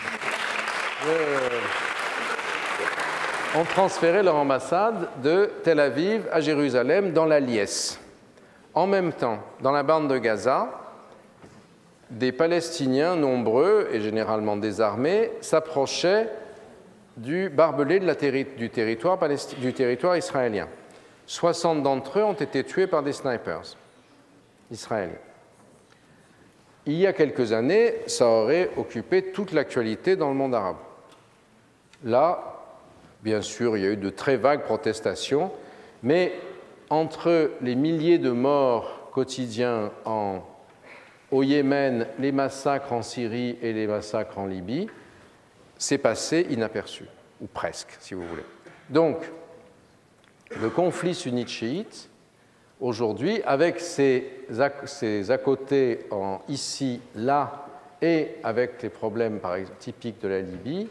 Ont transféré leur ambassade de Tel Aviv à Jérusalem dans la Liesse. En même temps, dans la bande de Gaza, des Palestiniens nombreux et généralement désarmés s'approchaient du barbelé du territoire israélien. 60 d'entre eux ont été tués par des snipers israéliens. Il y a quelques années, ça aurait occupé toute l'actualité dans le monde arabe. Là, bien sûr, il y a eu de très vagues protestations, mais entre les milliers de morts quotidiens au Yémen, les massacres en Syrie et les massacres en Libye, c'est passé inaperçu, ou presque, si vous voulez. Donc, le conflit sunnite-chiite, aujourd'hui, avec ses à côté ici, là, et avec les problèmes par exemple, typiques de la Libye,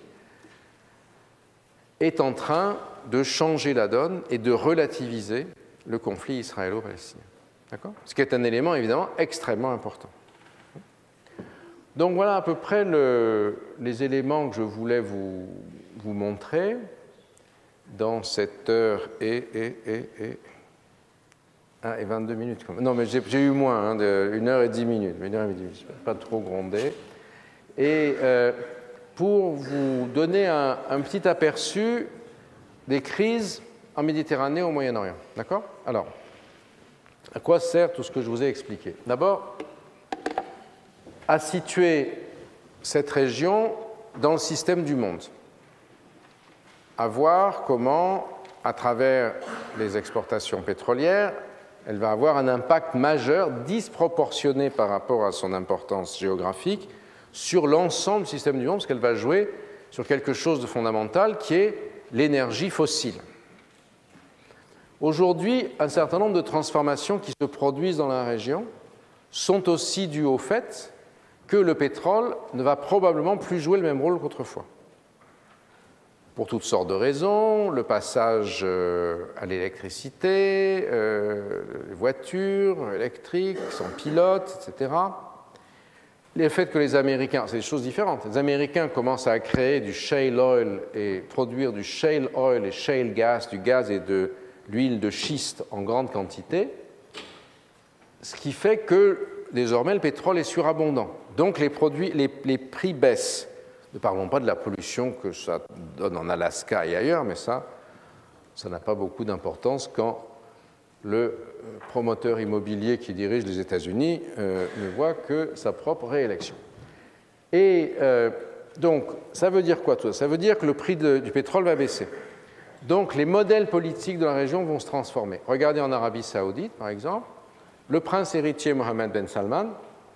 est en train de changer la donne et de relativiser le conflit israélo-palestinien. D'accord ? Ce qui est un élément évidemment extrêmement important. Donc voilà à peu près les éléments que je voulais vous montrer dans cette heure et 22 minutes. Non, mais j'ai eu moins, 1 heure et 10 minutes. 1 heure et 10 minutes, pas trop grondé. Et pour vous donner un petit aperçu des crises en Méditerranée et au Moyen-Orient. D'accord ? Alors, à quoi sert tout ce que je vous ai expliqué ? D'abord, à situer cette région dans le système du monde, à voir comment, à travers les exportations pétrolières, elle va avoir un impact majeur, disproportionné par rapport à son importance géographique, sur l'ensemble du système du monde, parce qu'elle va jouer sur quelque chose de fondamental qui est l'énergie fossile. Aujourd'hui, un certain nombre de transformations qui se produisent dans la région sont aussi dues au fait que le pétrole ne va probablement plus jouer le même rôle qu'autrefois. Pour toutes sortes de raisons, le passage à l'électricité, les voitures électriques, sans pilote, etc. Le fait que les Américains, c'est des choses différentes, les Américains commencent à créer du shale oil et produire du shale oil et shale gas, du gaz et de l'huile de schiste en grande quantité, ce qui fait que désormais le pétrole est surabondant. Donc les prix baissent. Ne parlons pas de la pollution que ça donne en Alaska et ailleurs, mais ça n'a pas beaucoup d'importance quand le promoteur immobilier qui dirige les États-Unis ne voit que sa propre réélection. Et donc, ça veut dire quoi tout ça ? Ça veut dire que le prix du pétrole va baisser. Donc, les modèles politiques de la région vont se transformer. Regardez en Arabie Saoudite, par exemple, le prince héritier Mohammed Ben Salman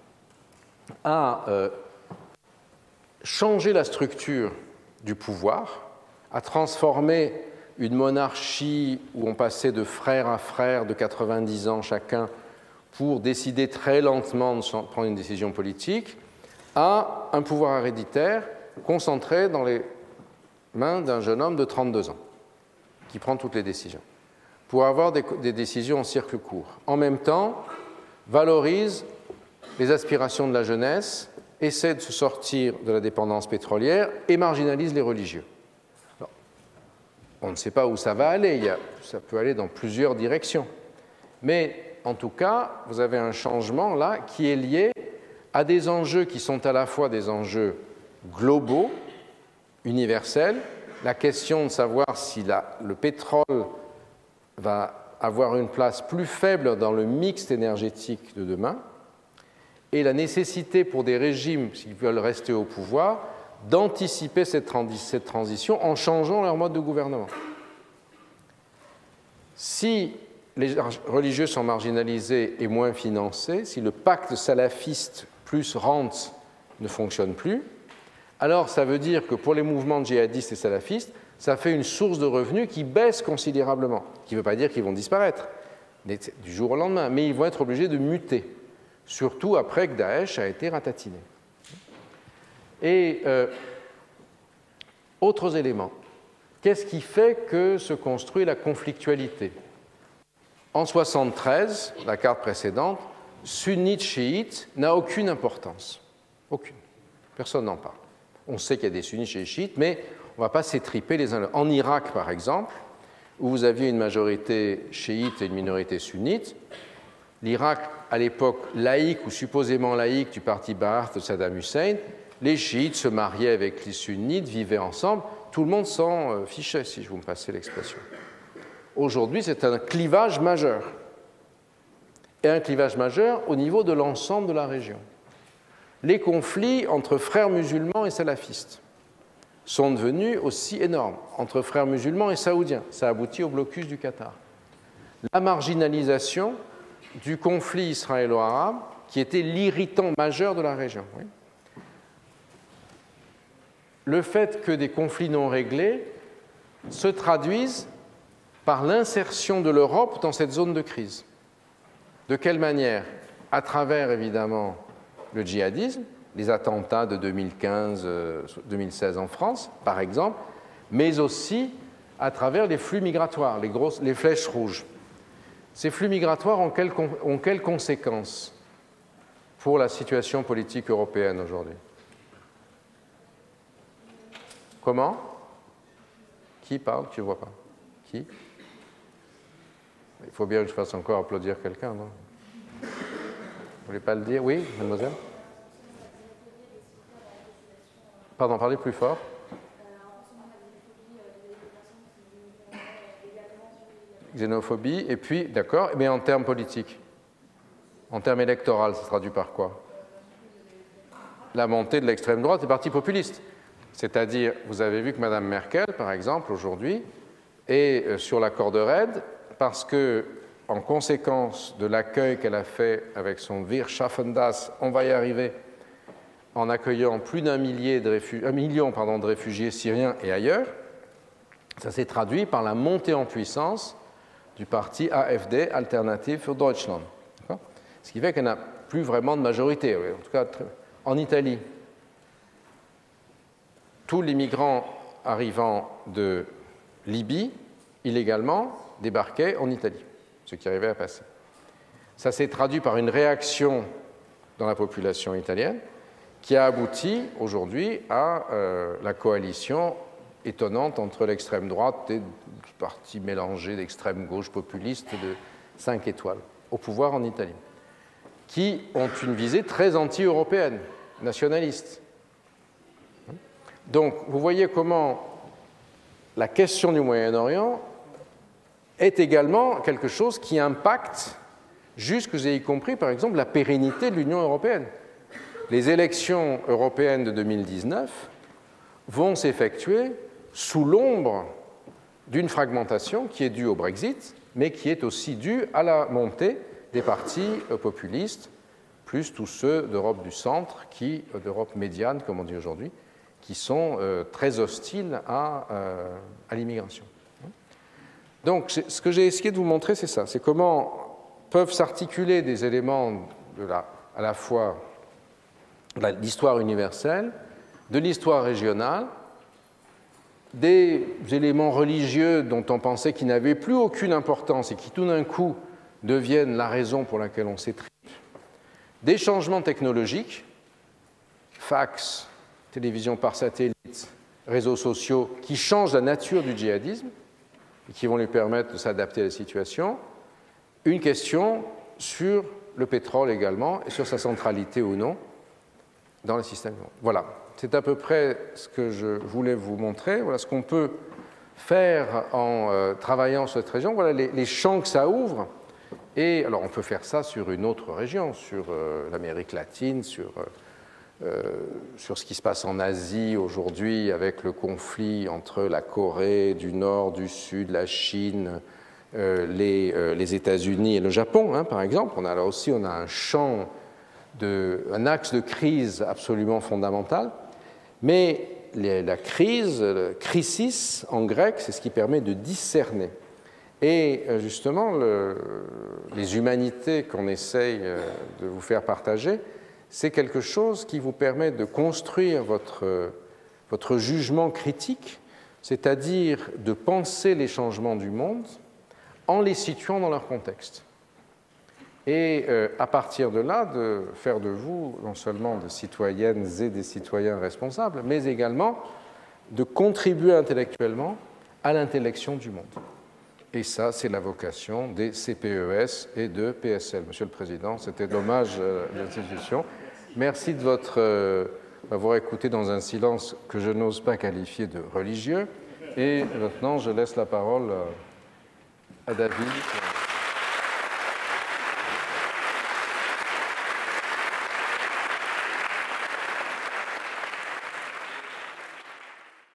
a changé la structure du pouvoir, a transformé une monarchie où on passait de frère à frère de 90 ans chacun pour décider très lentement de prendre une décision politique, à un pouvoir héréditaire concentré dans les mains d'un jeune homme de 32 ans qui prend toutes les décisions, pour avoir des décisions en circuit court. En même temps, valorise les aspirations de la jeunesse, essaie de se sortir de la dépendance pétrolière et marginalise les religieux. Alors, on ne sait pas où ça va aller, ça peut aller dans plusieurs directions. Mais en tout cas, vous avez un changement là qui est lié à des enjeux qui sont à la fois des enjeux globaux, universels, la question de savoir si le pétrole va avoir une place plus faible dans le mix énergétique de demain, et la nécessité pour des régimes, s'ils veulent rester au pouvoir, d'anticiper cette transition en changeant leur mode de gouvernement. Si les religieux sont marginalisés et moins financés, si le pacte salafiste plus rente ne fonctionne plus, alors ça veut dire que pour les mouvements djihadistes et salafistes, ça fait une source de revenus qui baisse considérablement, qui ne veut pas dire qu'ils vont disparaître du jour au lendemain, mais ils vont être obligés de muter, surtout après que Daesh a été ratatiné. Et autres éléments. Qu'est-ce qui fait que se construit la conflictualité ? En 1973, la carte précédente, sunnite-chiite n'a aucune importance. Aucune. Personne n'en parle. On sait qu'il y a des sunnites et des chiites, mais on ne va pas s'étriper les uns les autres. En Irak, par exemple, où vous aviez une majorité chiite et une minorité sunnite, l'Irak, à l'époque laïque ou supposément laïque du parti Ba'ath de Saddam Hussein, les chiites se mariaient avec les sunnites, vivaient ensemble, tout le monde s'en fichait, si je vous me passez l'expression. Aujourd'hui, c'est un clivage majeur. Et un clivage majeur au niveau de l'ensemble de la région. Les conflits entre frères musulmans et salafistes sont devenus aussi énormes, entre frères musulmans et saoudiens. Ça aboutit au blocus du Qatar. La marginalisation du conflit israélo-arabe, qui était l'irritant majeur de la région. Oui. Le fait que des conflits non réglés se traduisent par l'insertion de l'Europe dans cette zone de crise. De quelle manière? À travers, évidemment, le djihadisme, les attentats de 2015-2016 en France, par exemple, mais aussi à travers les flux migratoires, les flèches rouges. Ces flux migratoires ont quelles conséquences pour la situation politique européenne aujourd'hui? Comment? Qui parle? Je ne vois pas. Qui? Il faut bien que je fasse encore applaudir quelqu'un, non? Vous ne voulez pas le dire? Oui, mademoiselle? Pardon, parlez plus fort. Xénophobie, et puis, d'accord, mais en termes politiques, en termes électoraux, ça se traduit par quoi? La montée de l'extrême droite des partis populistes. C'est-à-dire, vous avez vu que Mme Merkel, par exemple, aujourd'hui, est sur la corde raide parce que, en conséquence de l'accueil qu'elle a fait avec son Wir schaffen das, on va y arriver, en accueillant plus d'un million de réfugiés syriens et ailleurs, ça s'est traduit par la montée en puissance du parti AfD, Alternative für Deutschland. Ce qui fait qu'elle n'a plus vraiment de majorité. En tout cas, en Italie, tous les migrants arrivant de Libye, illégalement, débarquaient en Italie, ce qui arrivait à passer. Ça s'est traduit par une réaction dans la population italienne qui a abouti aujourd'hui à la coalition étonnante entre l'extrême droite et du parti mélangé d'extrême gauche populiste de 5 étoiles au pouvoir en Italie, qui ont une visée très anti-européenne, nationaliste. Donc, vous voyez comment la question du Moyen-Orient est également quelque chose qui impacte, jusque j'ai y compris, par exemple, la pérennité de l'Union européenne. Les élections européennes de 2019 vont s'effectuer sous l'ombre d'une fragmentation qui est due au Brexit, mais qui est aussi due à la montée des partis populistes, plus tous ceux d'Europe du centre, d'Europe médiane, comme on dit aujourd'hui, qui sont très hostiles à l'immigration. Donc, ce que j'ai essayé de vous montrer, c'est ça, c'est comment peuvent s'articuler des éléments à la fois de l'histoire universelle, de l'histoire régionale, des éléments religieux dont on pensait qu'ils n'avaient plus aucune importance et qui tout d'un coup deviennent la raison pour laquelle on s'étripe, des changements technologiques, fax, télévision par satellite, réseaux sociaux, qui changent la nature du djihadisme et qui vont lui permettre de s'adapter à la situation, une question sur le pétrole également et sur sa centralité ou non dans le système. Voilà, c'est à peu près ce que je voulais vous montrer. Voilà ce qu'on peut faire en travaillant sur cette région. Voilà les champs que ça ouvre. Et alors on peut faire ça sur une autre région, sur l'Amérique latine, sur ce qui se passe en Asie aujourd'hui avec le conflit entre la Corée du Nord, du Sud, la Chine, les États-Unis et le Japon, hein, par exemple. Là aussi, on a un champ, un axe de crise absolument fondamental. Mais la crise, crisis en grec, c'est ce qui permet de discerner. Et justement, les humanités qu'on essaye de vous faire partager, c'est quelque chose qui vous permet de construire votre jugement critique, c'est-à-dire de penser les changements du monde en les situant dans leur contexte. Et à partir de là, de faire de vous non seulement des citoyennes et des citoyens responsables, mais également de contribuer intellectuellement à l'intellection du monde. Et ça, c'est la vocation des CPES et de PSL. Monsieur le Président, c'était dommage de l'institution. Merci de m'avoir écouté dans un silence que je n'ose pas qualifier de religieux. Et maintenant, je laisse la parole à David.